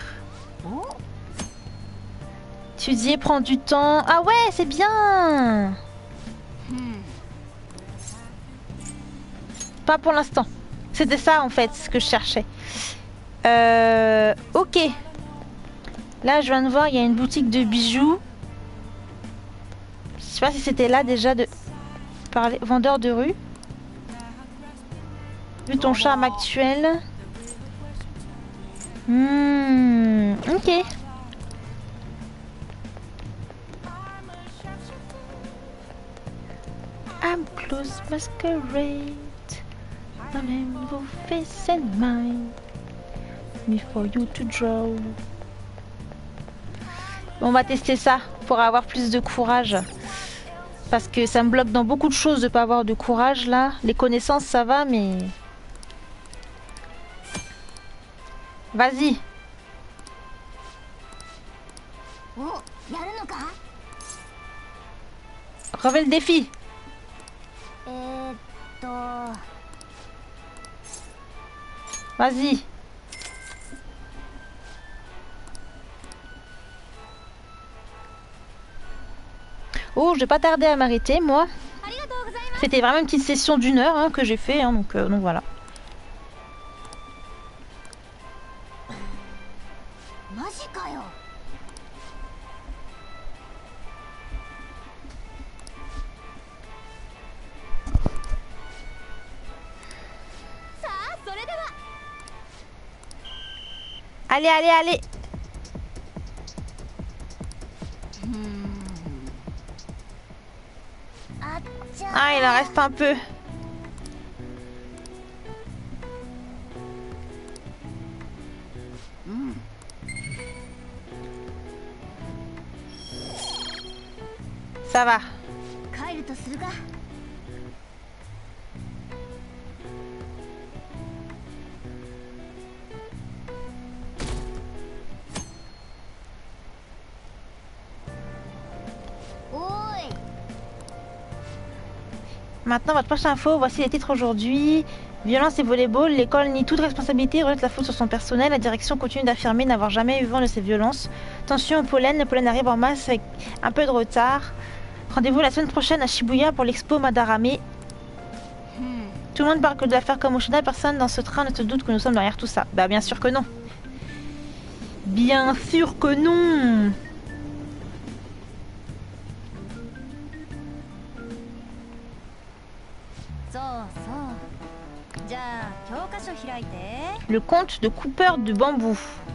Étudier prend du temps. Ah ouais, c'est bien. Pas pour l'instant. C'était ça en fait ce que je cherchais. Euh, ok. Là je viens de voir, il y a une boutique de bijoux. sais pas si c'était là déjà de parler. Vendeur de rue. Vu ton charme actuel. Hmm, ok. I'm close masquerade. The name of face and mind. Me for you to draw. On va tester ça pour avoir plus de courage. Parce que ça me bloque dans beaucoup de choses de pas avoir de courage là. Les connaissances ça va mais... Vas-y. Relève le défi. Vas-y. Oh, je vais pas tarder à m'arrêter, moi. C'était vraiment une petite session d'une heure hein, que j'ai fait, hein, donc, euh, donc voilà. Allez, allez, allez. Ah, il en reste un peu. Ça va. Maintenant, votre prochaine info, voici les titres aujourd'hui. Violence et volleyball, l'école nie toute responsabilité et rejette la faute sur son personnel. La direction continue d'affirmer n'avoir jamais eu vent de ces violences. Tension au pollen, le pollen arrive en masse avec un peu de retard. Rendez-vous la semaine prochaine à Shibuya pour l'expo Madarame. Tout le monde parle que de l'affaire Kamoshida, personne dans ce train ne se doute que nous sommes derrière tout ça. Bah bien sûr que non. Bien sûr que non. Le conte de Cooper de bambou.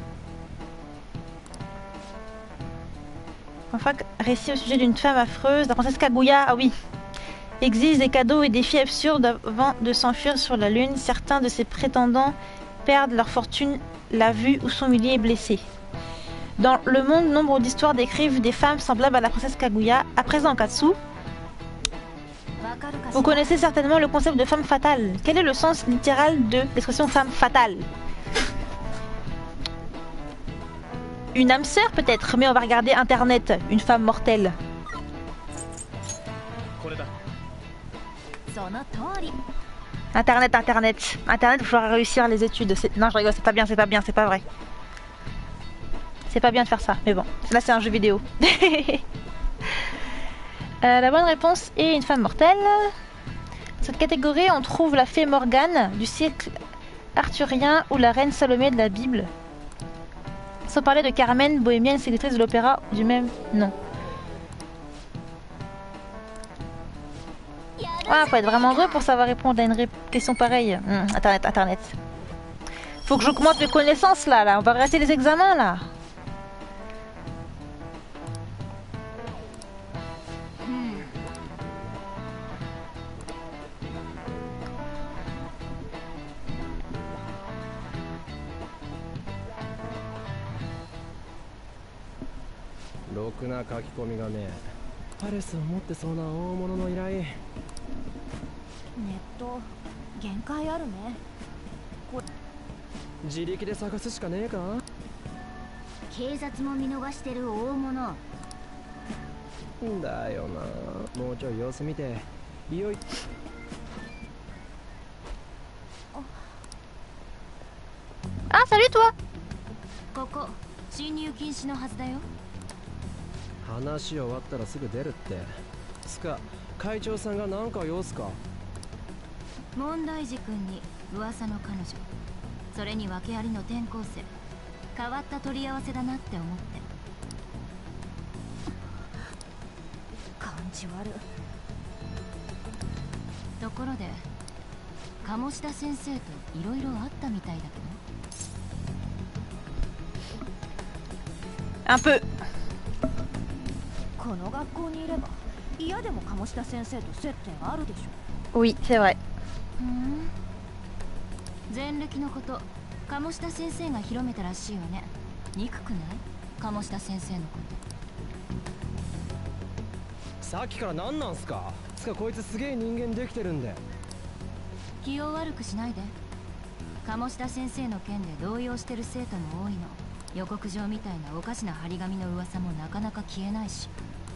Enfin, récit au sujet d'une femme affreuse, la princesse Kaguya, ah oui. Exige des cadeaux et défis absurdes avant de s'enfuir sur la lune. Certains de ses prétendants perdent leur fortune, la vue ou sont humiliés et blessés. Dans le monde, nombre d'histoires décrivent des femmes semblables à la princesse Kaguya. À présent, Katsu. Vous connaissez certainement le concept de femme fatale. Quel est le sens littéral de l'expression femme fatale? Une âme sœur peut-être, mais on va regarder internet. Une femme mortelle. Internet, internet. Internet, il faudra réussir les études. Non, je rigole, c'est pas bien, c'est pas bien, c'est pas vrai. C'est pas bien de faire ça, mais bon. Là, c'est un jeu vidéo. Euh, la bonne réponse est une femme mortelle. Dans cette catégorie, on trouve la fée Morgane du siècle arthurien ou la reine Salomé de la Bible. Sans parler de Carmen, bohémienne, sélectrice de l'opéra du même nom. Ah, faut être vraiment heureux pour savoir répondre à une ré question pareille. Hum, internet, internet. Faut que j'augmente mes connaissances là, là. On va arrêter les examens là. Ah, salut toi. 話終わったらすぐ出るって。つか会長さんが何か用すか。 問題児君に噂の彼女、それに訳ありの転校生、変わった取り合わせだなって思って。 感じ悪い。 ところで鴨志田先生といろいろあったみたいだけど。 Un peu. この学校にいれば嫌でも鴨志田先生と接点あるでしょ。 Oui, c'est vrai. ふん、前歴のこと鴨志田先生が広めたらしいわね。憎くない？鴨志田先生のこと。 さっきから何なんすか。つかこいつすげえ人間できてるんで。 気を悪くしないで。鴨志田先生の件で動揺してる生徒も多いの。予告状みたいなおかしな張り紙の噂もなかなか消えないし。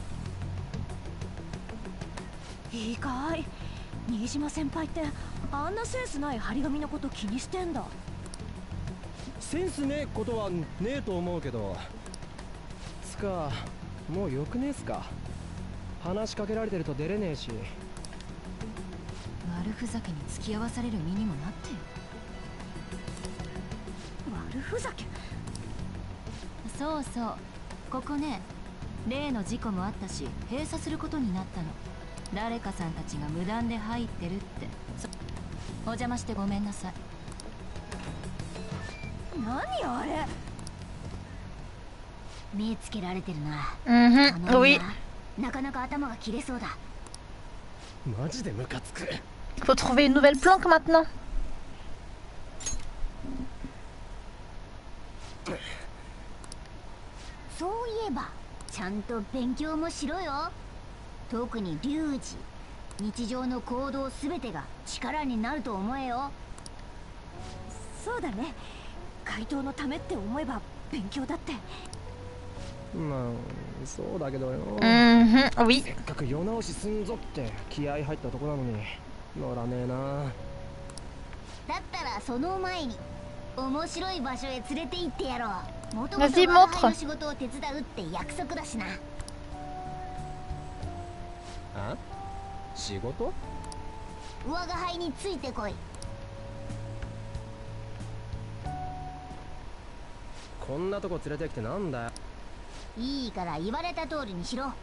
いいかい、新島先輩ってあんなセンスない張り紙のこと気にしてんだ。 センスねえことはねえと思うけど、つかもうよくねえっすか。話しかけられてると出れねえし。 悪ふざけに付き合わされる身にもなってよ。 悪ふざけ？ そうそう、ここね、例の事故もあったし閉鎖することになったの。誰かさんたちが無断で入ってるって。お邪魔してごめんなさい。 何あれ？ 目つけられてるな。 Mhm, あの oui. 女なかなか頭が切れそうだ。 マジでムカつく。 Faut trouver une nouvelle planque maintenant. そういえばちゃんと勉強もしろよ。特にリュウジ、日常の行動すべてが力になると思えよ。 そうだね、怪盗のためって思えば勉強だって。 まあそうだけどよ。 Mhm, oui. せっかく世直しすんぞって気合入ったとこなのに乗らねえな。 だったらその前に面白い場所へ連れて行ってやろう。もともと Vas-y, 我が montre. 輩の仕事を手伝うって約束だしな。 あ？仕事？ 我が輩についてこい。 こんなとこ連れてきてなんだよ。 いいから言われた通りにしろ。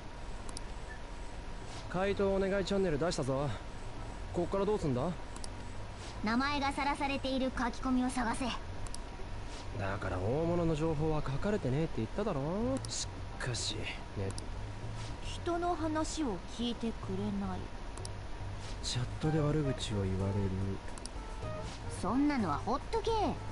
怪盗お願いチャンネル出したぞ。こっからどうすんだ？ 名前がさらされている書き込みを探せ。 だから大物の情報は書かれてねえって言っただろ。しかしね、 人の話を聞いてくれない。 チャットで悪口を言われる。 そんなのはほっとけ。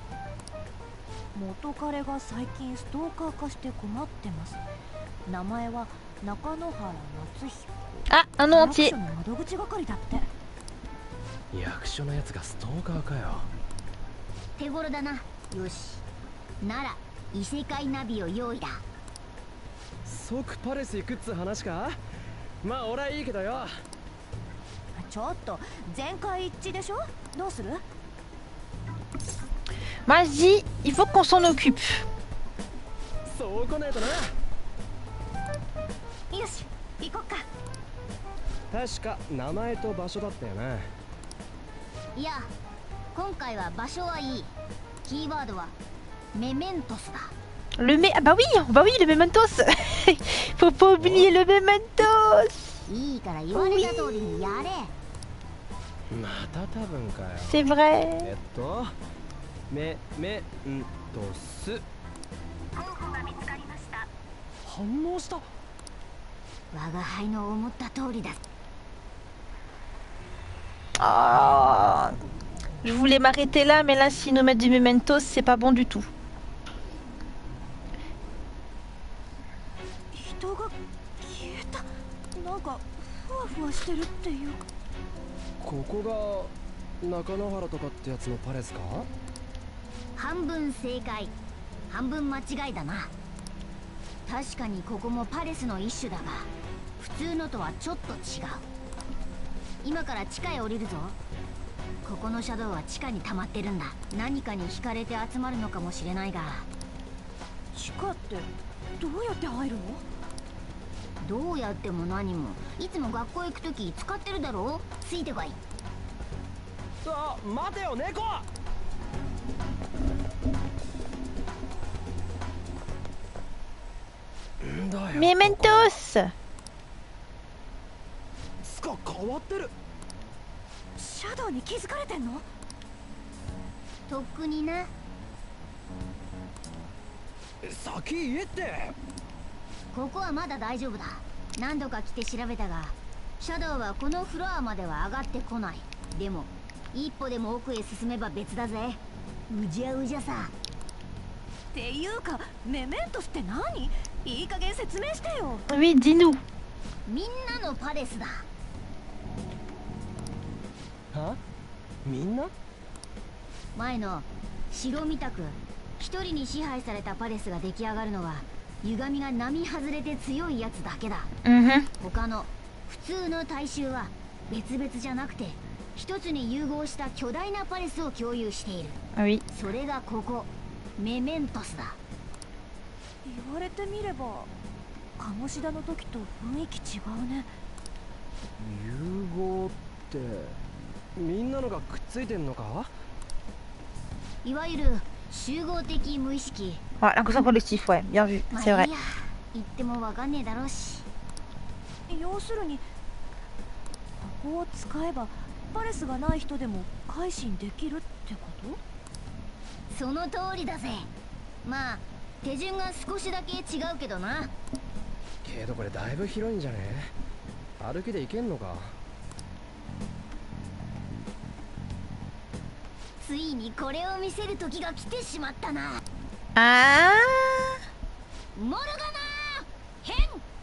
元彼が最近ストーカー化して困ってます。名前は中野原夏彦。 Ah, un nom 役 entier. 所の窓口係だって。 役所のやつがストーカーかよ。 手頃だな。よし、なら異世界ナビを用意だ。 即パレス行くっつ話か。まあ俺はいいけどよ。 ちょっと全会一致でしょ。どうする？ Moi je dis, il faut qu'on s'en occupe. そう来ねえとな。 よし、行こっか。 確か名前と場所だったよな。 いや、今回は場所はいい。キーワードはメメントスだ。 Le mé... Ah bah oui, bah oui, le mementos. Faut pas oublier le mementos. いいから言われた通りにやれ。 また多分かよ。 C'est vrai. えっとメメントス。 候補が見つかりました。 反応した。 我が輩の思った通りだ。 Oh, je voulais m'arrêter là, mais là, s'ils nous mettent du mementos, c'est pas bon du tout. 人が消えた。なんかふわふわしてるっていうか。 ここが中野原とかってやつのパレスか？ 半分正解、半分間違いだな。確かにここもパレスの一種だが、普通のとはちょっと違う。今から地下へ降りるぞ。ここのシャドウは地下に溜まってるんだ。何かに惹かれて集まるのかもしれないが。 地下ってどうやって入るの？ どうやっても何も、いつも学校行くとき使ってるだろう。ついてこい。 あ、待てよ猫。 Mementos. 変わってる。 シャドウに気づかれてんの？ とっくにな。 先言えって。 ここはまだ大丈夫だ。何度か来て調べたが、シャドウはこのフロアまでは上がってこない。でも一歩でも奥へ進めば別だぜ。うじゃうじゃさ。 っていうかメメントスって何？いい加減説明してよ。 Oui, dis-nous. みんなのパレスだ。 は？みんな？ 前の城みたく一人に支配されたパレスが出来上がるのは歪みが並外れて強いやつだけだ。 Mhm. 他の普通の大衆は別々じゃなくて一つに融合した巨大なパレスを共有している。 Oui. それがここメメントスだ。 言われてみれば鴨志田の時と雰囲気違うね。 融合ってみんなのがくっついてんのか？ いわゆる集合的無意識。 Ouais, l'inconscient collectif, ouais, bien vu, まあ c'est い vrai. いや、言ってもわかんねえだろうし。 要するにここを使えばパレスがない人でも改心できるってこと？ その通りだぜ。まあ手順が少しだけ違うけどな。 けどこれだいぶ広いんじゃね？歩きで行けんのか？ ついにこれを見せる時が来てしまったな。 Ah, モルガナ変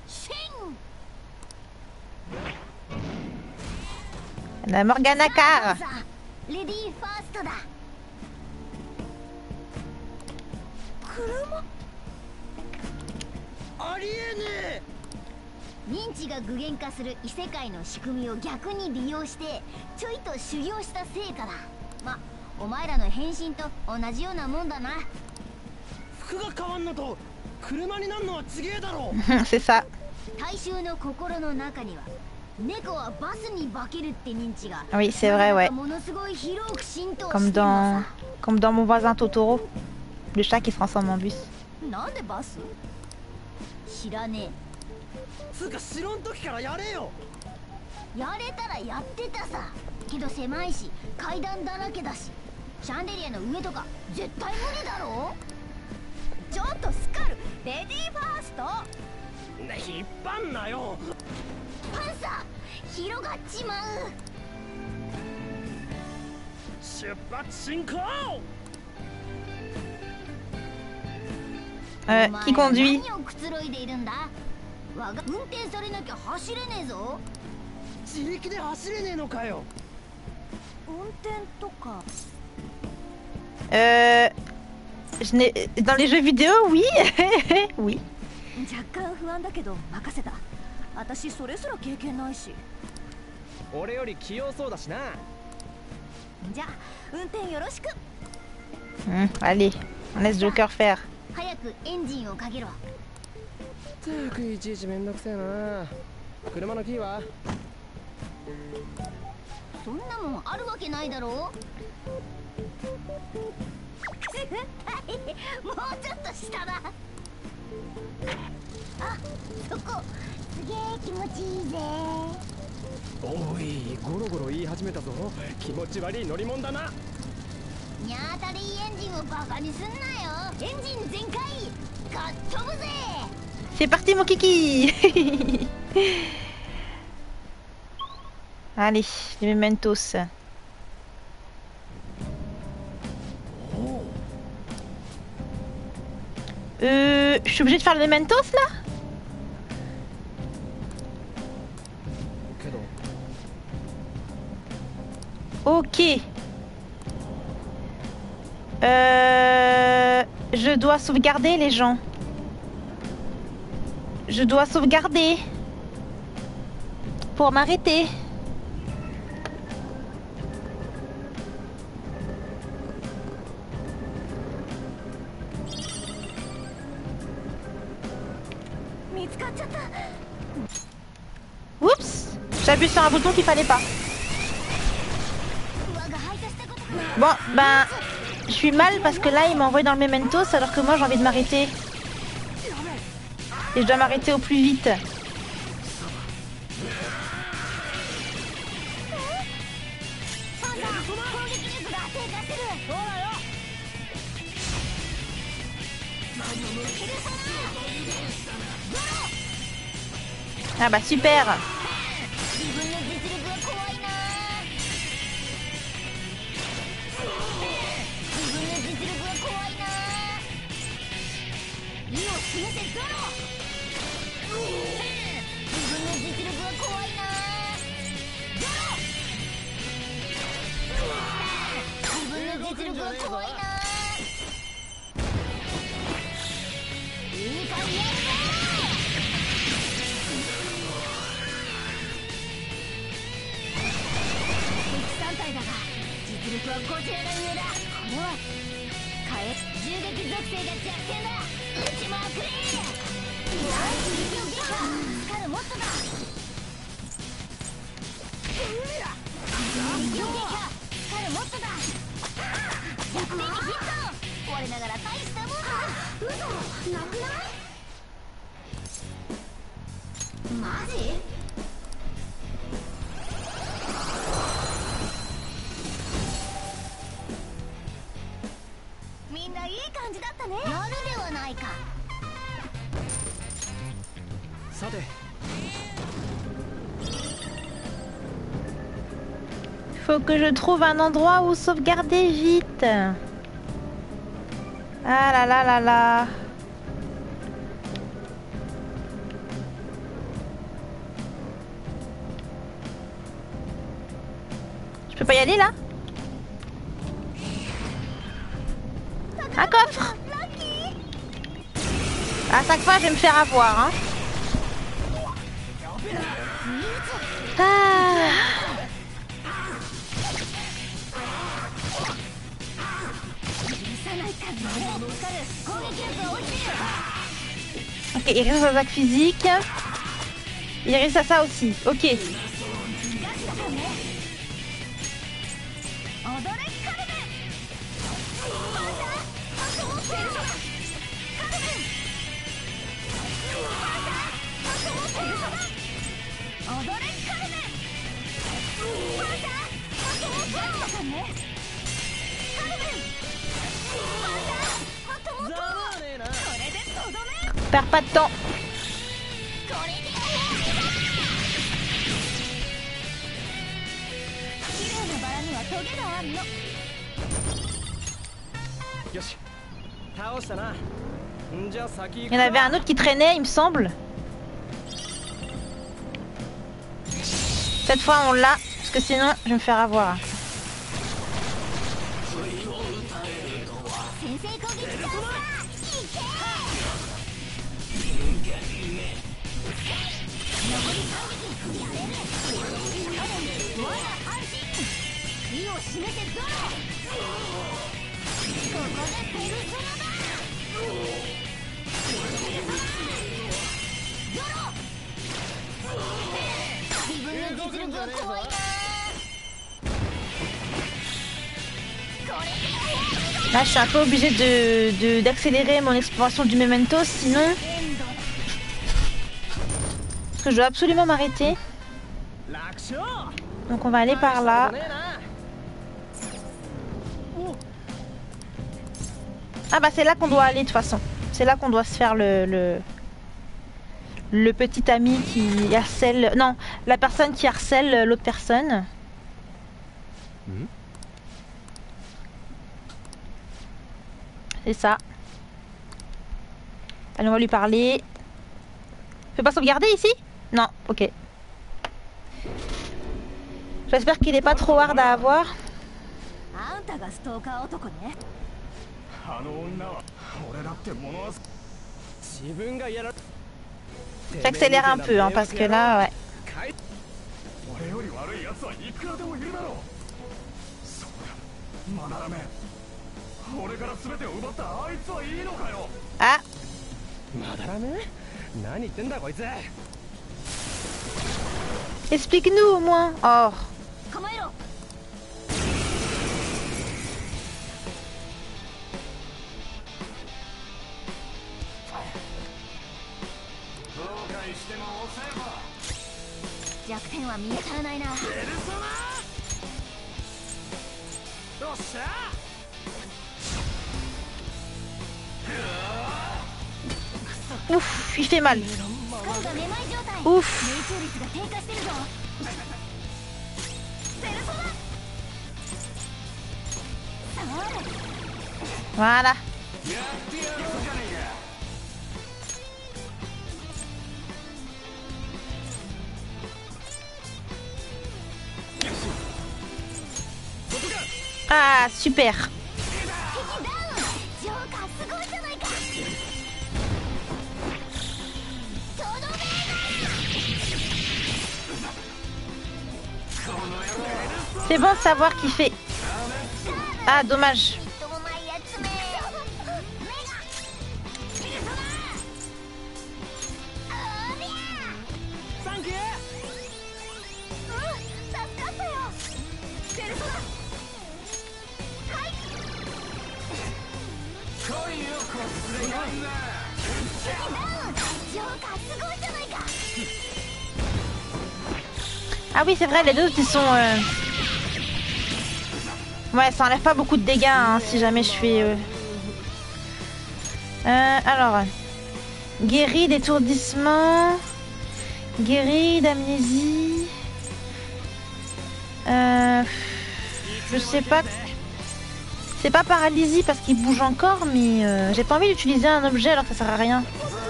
身。 la Morgana Car. さあレディーファーストだ。 車？ ありえね認知が具現化する異世界の仕組みを逆に利用してちょいと修行した成果だ。ま、お前らの変身と同じようなもんだな。 え。服が変わんのと車になんのは違えだろ。 C'est ça. 大衆の心の中には猫はバスに化けるって認知が Oui, c'est vrai, ouais. ものすごい広く浸透 Comme してるの dans, さ。 comme dans mon voisin Totoro, le chat qui se transforme en bus. なんでバス？ 知らねつうか城ん時からやれよ。 え。やれたらやってたさ。けど狭いし階段だらけだしシャンデリアの上とか絶対無理だろ。 ちょっとスカル、レディーファースト。 ね、引っ張んなよ。 パンサー広がっちまう。 出発進行。 Euh, お前 qui conduit? 何をくつろいでいるんだ。わが運転されなきゃ走れねえぞ。 自力で走れねえのかよ。 運転とか。 Euh, je n'ai, dans les jeux vidéo, oui. Oui. 若干不安だけど任せた。私それすら経験ないし。 俺より器用そうだしな。 じゃあ運転よろしく。 Hum, allez, on laisse Joker faire. 早くエンジンをかけろ。 ったくいちいちめんどくせえな。車のキーは？ そんなもんあるわけないだろう。もうちょっと下だ。あ、そこすげえ気持ちいいぜ。 おい、ゴロゴロ言い始めたぞ。気持ち悪い乗り物だな。 にゃーたりエンジンをバカにすんなよ。エンジン全開かっ飛ぶぜ。 C'est parti, mon kiki. Allez, les mementos. Euh, je suis obligée de faire les mementos là? けど Ok. Euh, je dois sauvegarder les gens. Je dois sauvegarder. Pour m'arrêter. Oups, j'appuie sur un bouton qu'il fallait pas. Bon, ben, je suis mal parce que là il m'a envoyé dans le mementos alors que moi j'ai envie de m'arrêter. Et je dois m'arrêter au plus vite. Ah bah super. Faut que je trouve un endroit où sauvegarder vite. Ah là là là là. Je peux pas y aller là? Un coffre. À chaque fois je vais me faire avoir hein. Ah. Ok, il reste aux attaques physiques. Il reste à ça aussi. Ok. Perds pas de temps. Il y en avait un autre qui traînait, il me semble. Cette fois on l'a, parce que sinon je vais me faire avoir. Là, je suis un peu obligée de, de, d'accélérer mon exploration du memento, sinon... Parce que je dois absolument m'arrêter. Donc on va aller par là. Ah bah c'est là qu'on doit aller de toute façon. C'est là qu'on doit se faire le, le... Le petit ami qui harcèle... Non, la personne qui harcèle l'autre personne. Mmh. C'est ça. Allez, on va lui parler. Je peux pas sauvegarder ici? Non, ok. J'espère qu'il est pas trop hard à avoir. J'accélère un peu, hein, parce que là, ouais. Ah. Explique-nous au moins. Oh. Ouf, il fait mal. スカルがめまい状態。 Ouf. 命中率が低下してるぞ。ペルソナ。 Voilà. Ah, super. ジョーカーすごいじゃないか。とどめ。 C'est bon de savoir qu'il fait. Ah, dommage. ともないやつめ。メガ。ペルソナ。ありゃ。 サンキュー。 うん、助かったよ。ペルソナ。はい。ジョーカーすごいじゃないか。 Ah oui, c'est vrai, les deux, ils sont... euh, Ouais, ça enlève pas beaucoup de dégâts hein, si jamais je fais... Euh... Euh, alors... Guéri d'étourdissement... Guéri d'amnésie... Euh... Je sais pas... C'est pas paralysie parce qu'il bouge encore, mais euh, j'ai pas envie d'utiliser un objet alors que ça sert à rien.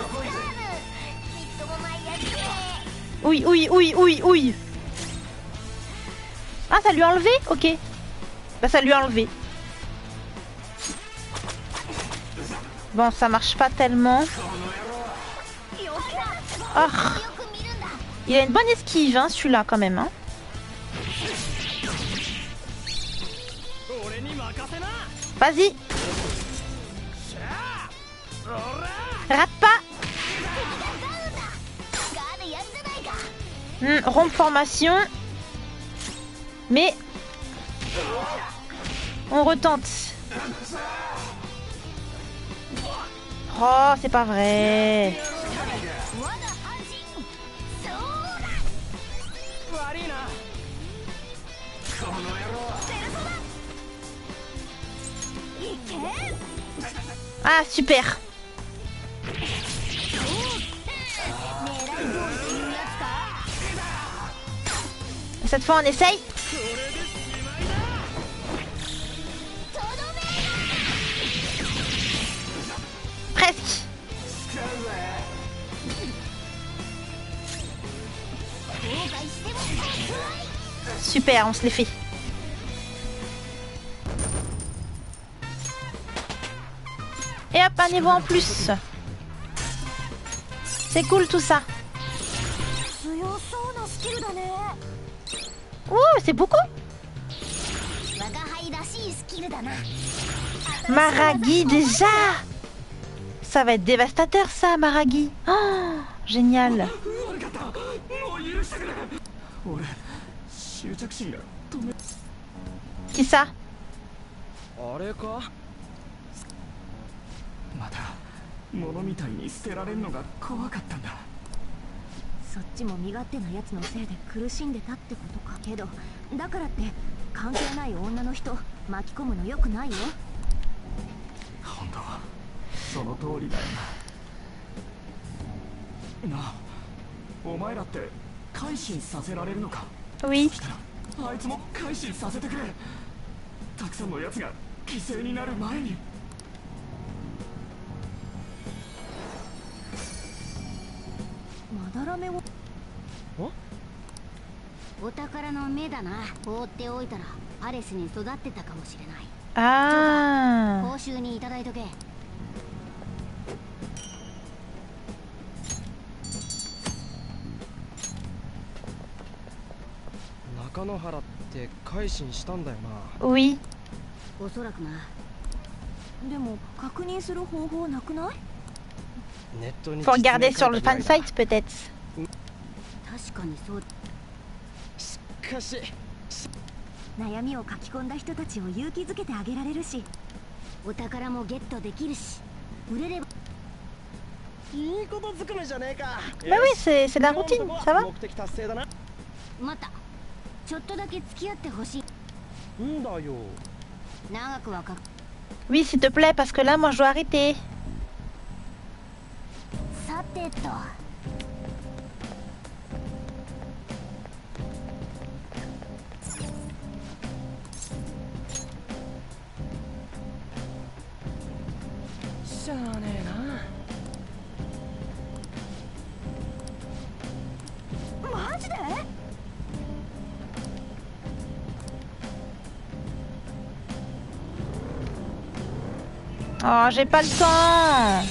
Oui, oui, oui, oui, oui. Ah, ça lui a enlevé? Ok. Bah, ça lui a enlevé. Bon, ça marche pas tellement. Oh. Il a une bonne esquive, hein, celui-là, quand même. Hein. Vas-y. Rate pas. Hmm, rompe formation. Mais on retente. Oh, c'est pas vrai. Ah, super. Cette fois, on essaye. Presque. Super, on se les fait. Et hop, un niveau en plus. C'est cool tout ça. Ouh, c'est beaucoup. Maragi déjà. Ça va être dévastateur ça, Maragi. Oh, génial. Qui ça? あれかまた物みたいに捨てられるのが怖かったんだ。 そっちも身勝手なやつのせいで苦しんでたってことか。けどだからって関係ない女の人巻き込むのよくないよ。 本当その通りだよな。なあ、お前らって改心させられるのか。 Oui. あいつも改心させてくれ。たくさんのやつが犠牲になる前に。 まだらめを。 お宝の目だな。放っておいたらパレスに育ってたかもしれない。 Ah. 報酬にいただいとけ。 中野原って改心したんだよな。 Oui. おそらくな。 でも確認する方法なくない？ ネットに Faut regarder sur le fan site peut-être. 確かにそう。 しかし悩みを書き込んだ人たちを勇気づけてあげられるし、 お宝もゲットできるし、売れれば。 いいことずくめじゃねえか。 Bah oui, c'est c'est la routine, ça va? 目的達成だな。 またちょっとだけ付き合ってほしい。 んだよ。 長くはか。 Oui, s'il te plaît, parce que là, moi, je dois arrêter. さてと。 しゃあねえな。 マジで？ Oh, j'ai pas le temps.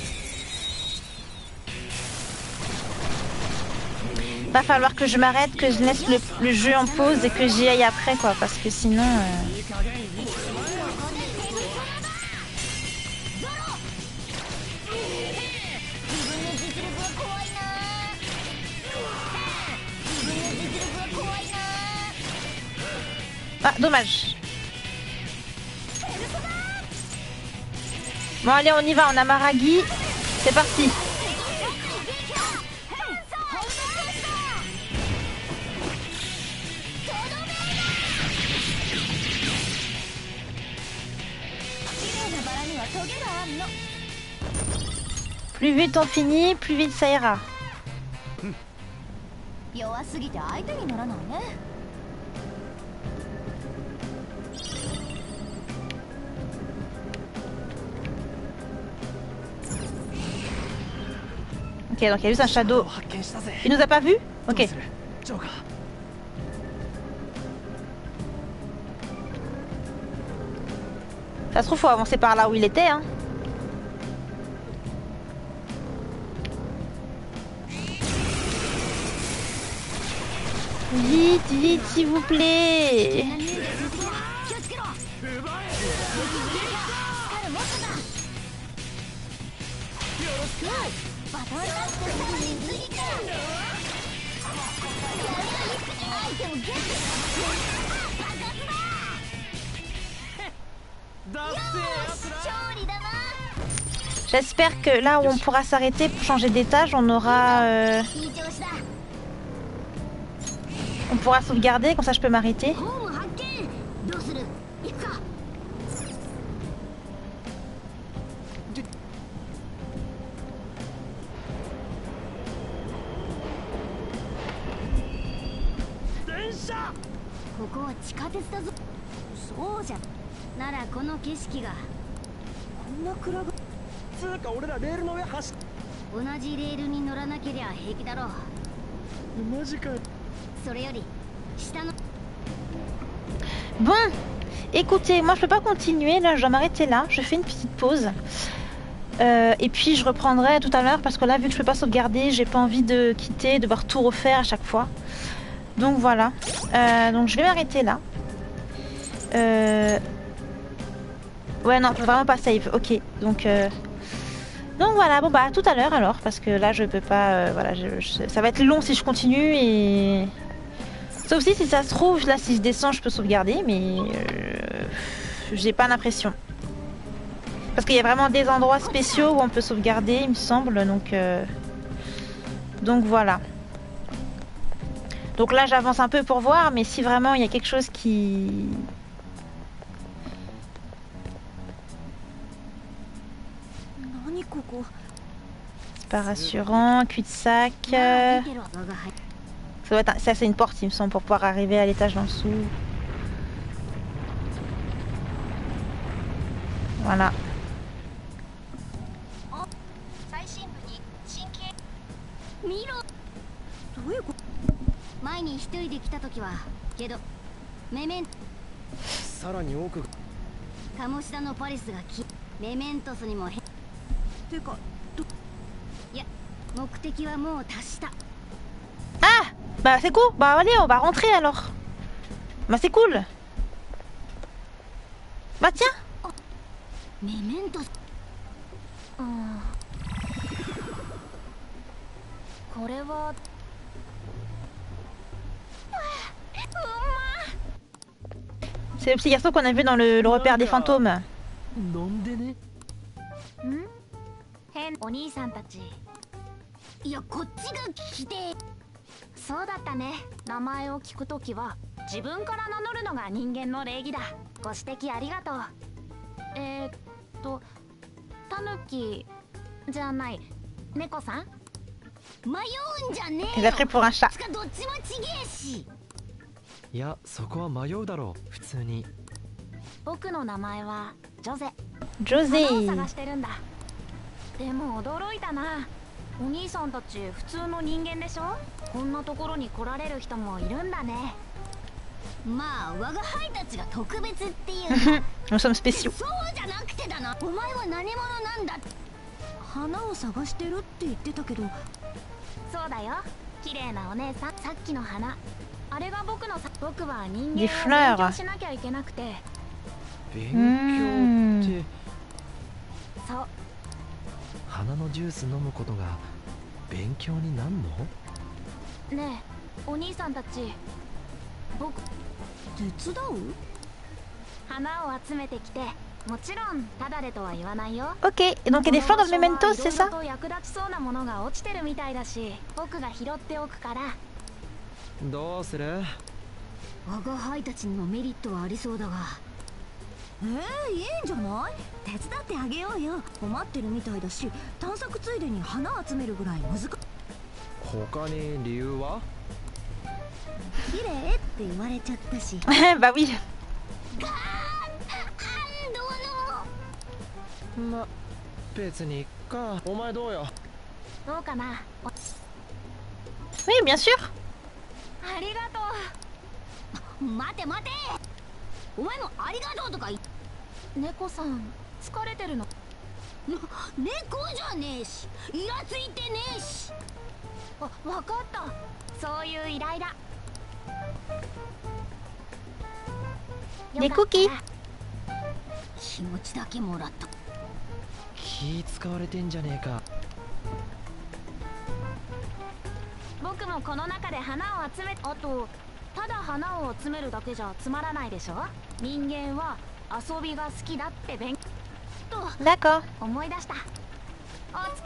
Va falloir que je m'arrête, que je laisse le, le jeu en pause et que j'y aille après, quoi, parce que sinon... Euh... Ah, dommage. Bon, allez, on y va, on a Maragi. C'est parti. Plus vite on finit, plus vite ça ira. Ok, donc il y a juste un shadow. Il nous a pas vu? Ok. Ça se trouve, faut avancer par là où il était, hein. Vite, vite, s'il vous plaît. J'espère que là où on pourra s'arrêter pour changer d'étage, on aura... Euh... On pourra sauvegarder, comme ça je peux m'arrêter. Bon, écoutez, moi je peux pas continuer, là je dois m'arrêter là, je fais une petite pause. Euh, et puis je reprendrai tout à l'heure parce que là vu que je peux pas sauvegarder, j'ai pas envie de quitter, de devoir tout refaire à chaque fois. Donc voilà, euh, donc je vais m'arrêter là. Euh... Ouais non, je peux vraiment pas save, ok, donc... Euh... Donc voilà, bon bah à tout à l'heure alors, parce que là je peux pas, euh, voilà, je, je, ça va être long si je continue et... Sauf si, si ça se trouve, là si je descends je peux sauvegarder, mais euh, j'ai pas l'impression. Parce qu'il y a vraiment des endroits spéciaux où on peut sauvegarder, il me semble, donc... Euh, donc voilà. Donc là j'avance un peu pour voir, mais si vraiment il y a quelque chose qui... C'est pas rassurant, cul-de-sac. Euh... Ça, doit être un... ça c'est une porte il me semble pour pouvoir arriver à l'étage en dessous. Voilà. Ah, bah c'est cool, bah allez on va rentrer alors. Bah c'est cool. Bah tiens. C'est le petit garçon qu'on a vu dans le, le repère des fantômes. お兄さんたち。いやこっちが聞きて。そうだったね。名前を聞くときは自分から名乗るのが人間の礼儀だ。ご指摘ありがとう。えー、っとタヌキじゃない猫さん。 迷うんじゃね Il え a pris pour un chat. つかどっちもちげえし。 いやそこは迷うだろう普通に。 僕の名前はジョゼ。 José. 花を探してるんだ。でも驚いたな。お兄さんたち普通の人間でしょ。こんなところに来られる人もいるんだね。 まあ我が輩たちが特別っていうか Nous sommes spéciaux. そうじゃなくてだな。お前は何者なんだ。 花を探してるって言ってたけど。そうだよ、綺麗なお姉さん。さっきの花、あれが僕のさ。僕は人間を Des fleurs. 勉強しなきゃいけなくて。 勉うん強ってそう、 花のジュース飲むことが勉強になんの？ ねえお兄さんたち、僕手伝う？花を集めてきて、もちろんタダでとは言わないよ。 Ok, et donc il y a des fleurs dans le memento, c'est ça? いろいろと役立ちそうなものが落ちてるみたいだし、僕が拾っておくから。 どうする？ 我が輩たちにもメリットはありそうだが。 えー、いいんじゃない？手伝ってあげようよ。困ってるみたいだし、探索ついでに花集めるぐらい難しい。 他に理由は？ 綺麗って言われちゃったし。 Bah oui. ま別にいっか。お前どうよ？ どうかな。 Oui, bien sûr. ありがとう。 待て待て、お前もありがとうとか言っ。 猫さん疲れてるの？ 猫じゃねえし、イラついてねえし。 わ、わかった。そういう依頼だ。 Des cookies. 気持ちだけもらった。 気使われてんじゃねえか。 僕もこの中で花を集め、あとただ花を集めるだけじゃつまらないでしょ。人間は遊びが好きだって勉と D'accord. 思い出した。お疲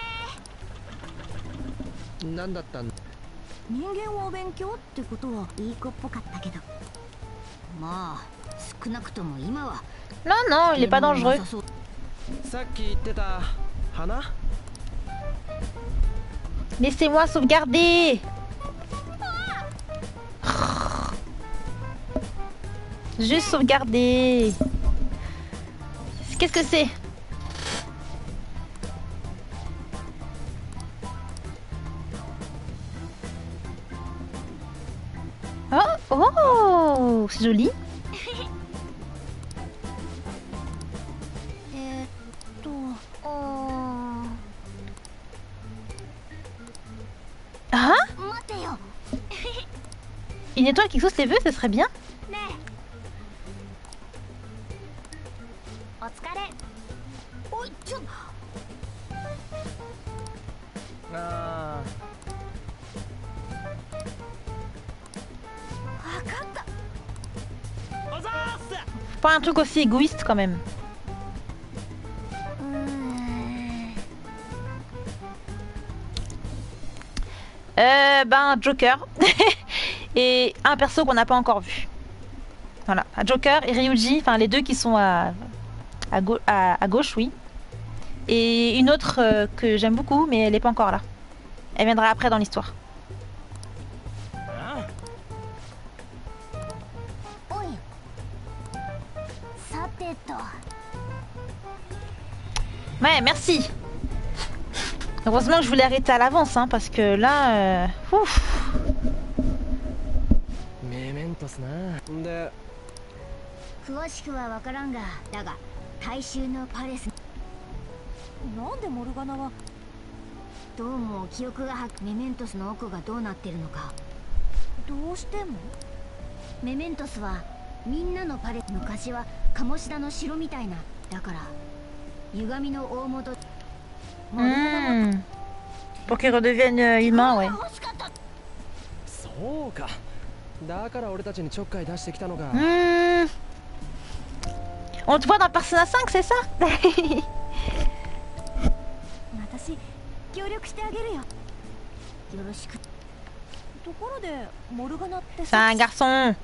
れ。 なんだったん？ 人間を勉強ってことはいい子っぽかったけど。 まあ少なくとも今は。 Non, non, il est pas dangereux. さっき言ってた花？ Laissez-moi sauvegarder. Juste sauvegarder. Qu'est-ce que c'est? Oh, oh, c'est joli. えーっと、あー Hein? 待てよ。 Une étoile qui exauce les vœux, ce serait bien. ねえ。お疲れ。 おいちょ。 あわかった。 Pas un truc aussi égoïste quand même. うーん。 Euh, ben, Joker. Et un perso qu'on n'a pas encore vu. Voilà, un Joker et Ryuji, enfin les deux qui sont à, à, gau à, à gauche, oui. Et une autre euh, que j'aime beaucoup, mais elle n'est pas encore là. Elle viendra après dans l'histoire. おい。さてと。 Ouais, merci. Heureusement que je voulais arrêter à l'avance, hein, parce que là... Euh... Ouf. メメントスな。で詳しくはわからんが、だが大衆のパレス。 なんでモルガナは。 どうも記憶がはメメントスの奥がどうなってるのか。 どうしても？ メメントスはみんなのパレス。昔は鴨志田の城みたいな。だから歪みの大元。 Mmh. Pour qu'ils redeviennent euh, humains, ouais. そうか。だから俺たちにちょっかい出してきたのか。 Mmh. On te voit dans Persona cinq, c'est ça? 私協力してあげるよ。 よろしく。 ところでモルガナって C'est un garçon.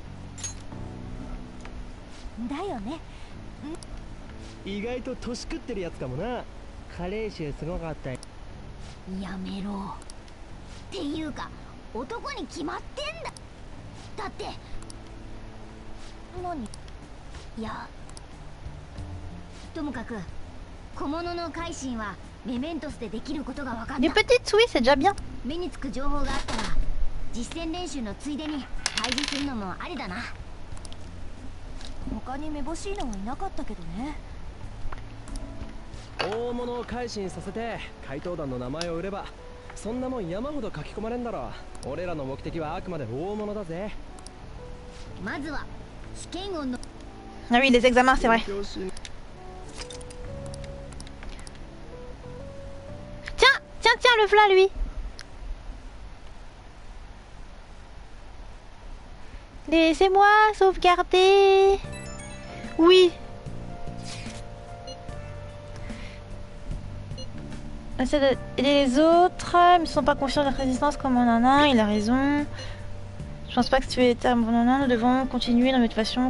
だよね。 意外と年食ってるやつかもな。加齢臭すごかったよ。 やめろっていうか男に決まってんだ。だって何いやともかく小物の改心はメメントスでできることが分かっ Des た。 petites, oui, c'est déjà bien. 目につく情報があったら実践練習のついでに対峙するのもありだな。 他にめぼしいのはいなかったけどね。 大物を改心させて怪盗団の名前を売ればそんなもん山ほど書き込まれんだろ。俺らの目的はあくまで大物だぜ。 まずは試験音の Ah oui, les examens, c'est vrai. Tiens, tiens, tiens, le v'là lui. Laissez-moi sauvegarder. Oui. Essaie de aider les autres, ils ne sont pas confiants de la résistance comme on en a, il a raison. Je pense pas que tu es un bon nanan, nous devons continuer dans notre motivation.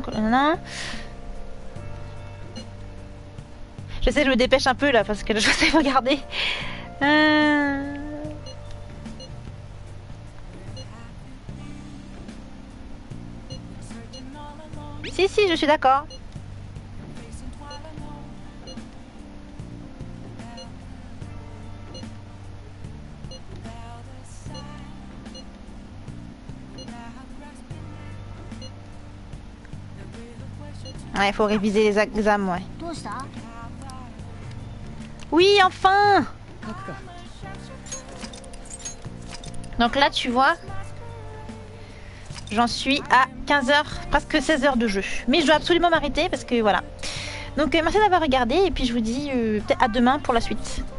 Je sais, je me dépêche un peu là parce que je sais regarder. Euh... Si, si, je suis d'accord. Ouais, il faut réviser les examens, ouais. どうした？ Oui, enfin! Donc là, tu vois, j'en suis à quinze heures, presque seize heures de jeu. Mais je dois absolument m'arrêter parce que voilà. Donc euh, merci d'avoir regardé et puis je vous dis euh, peut-être à demain pour la suite.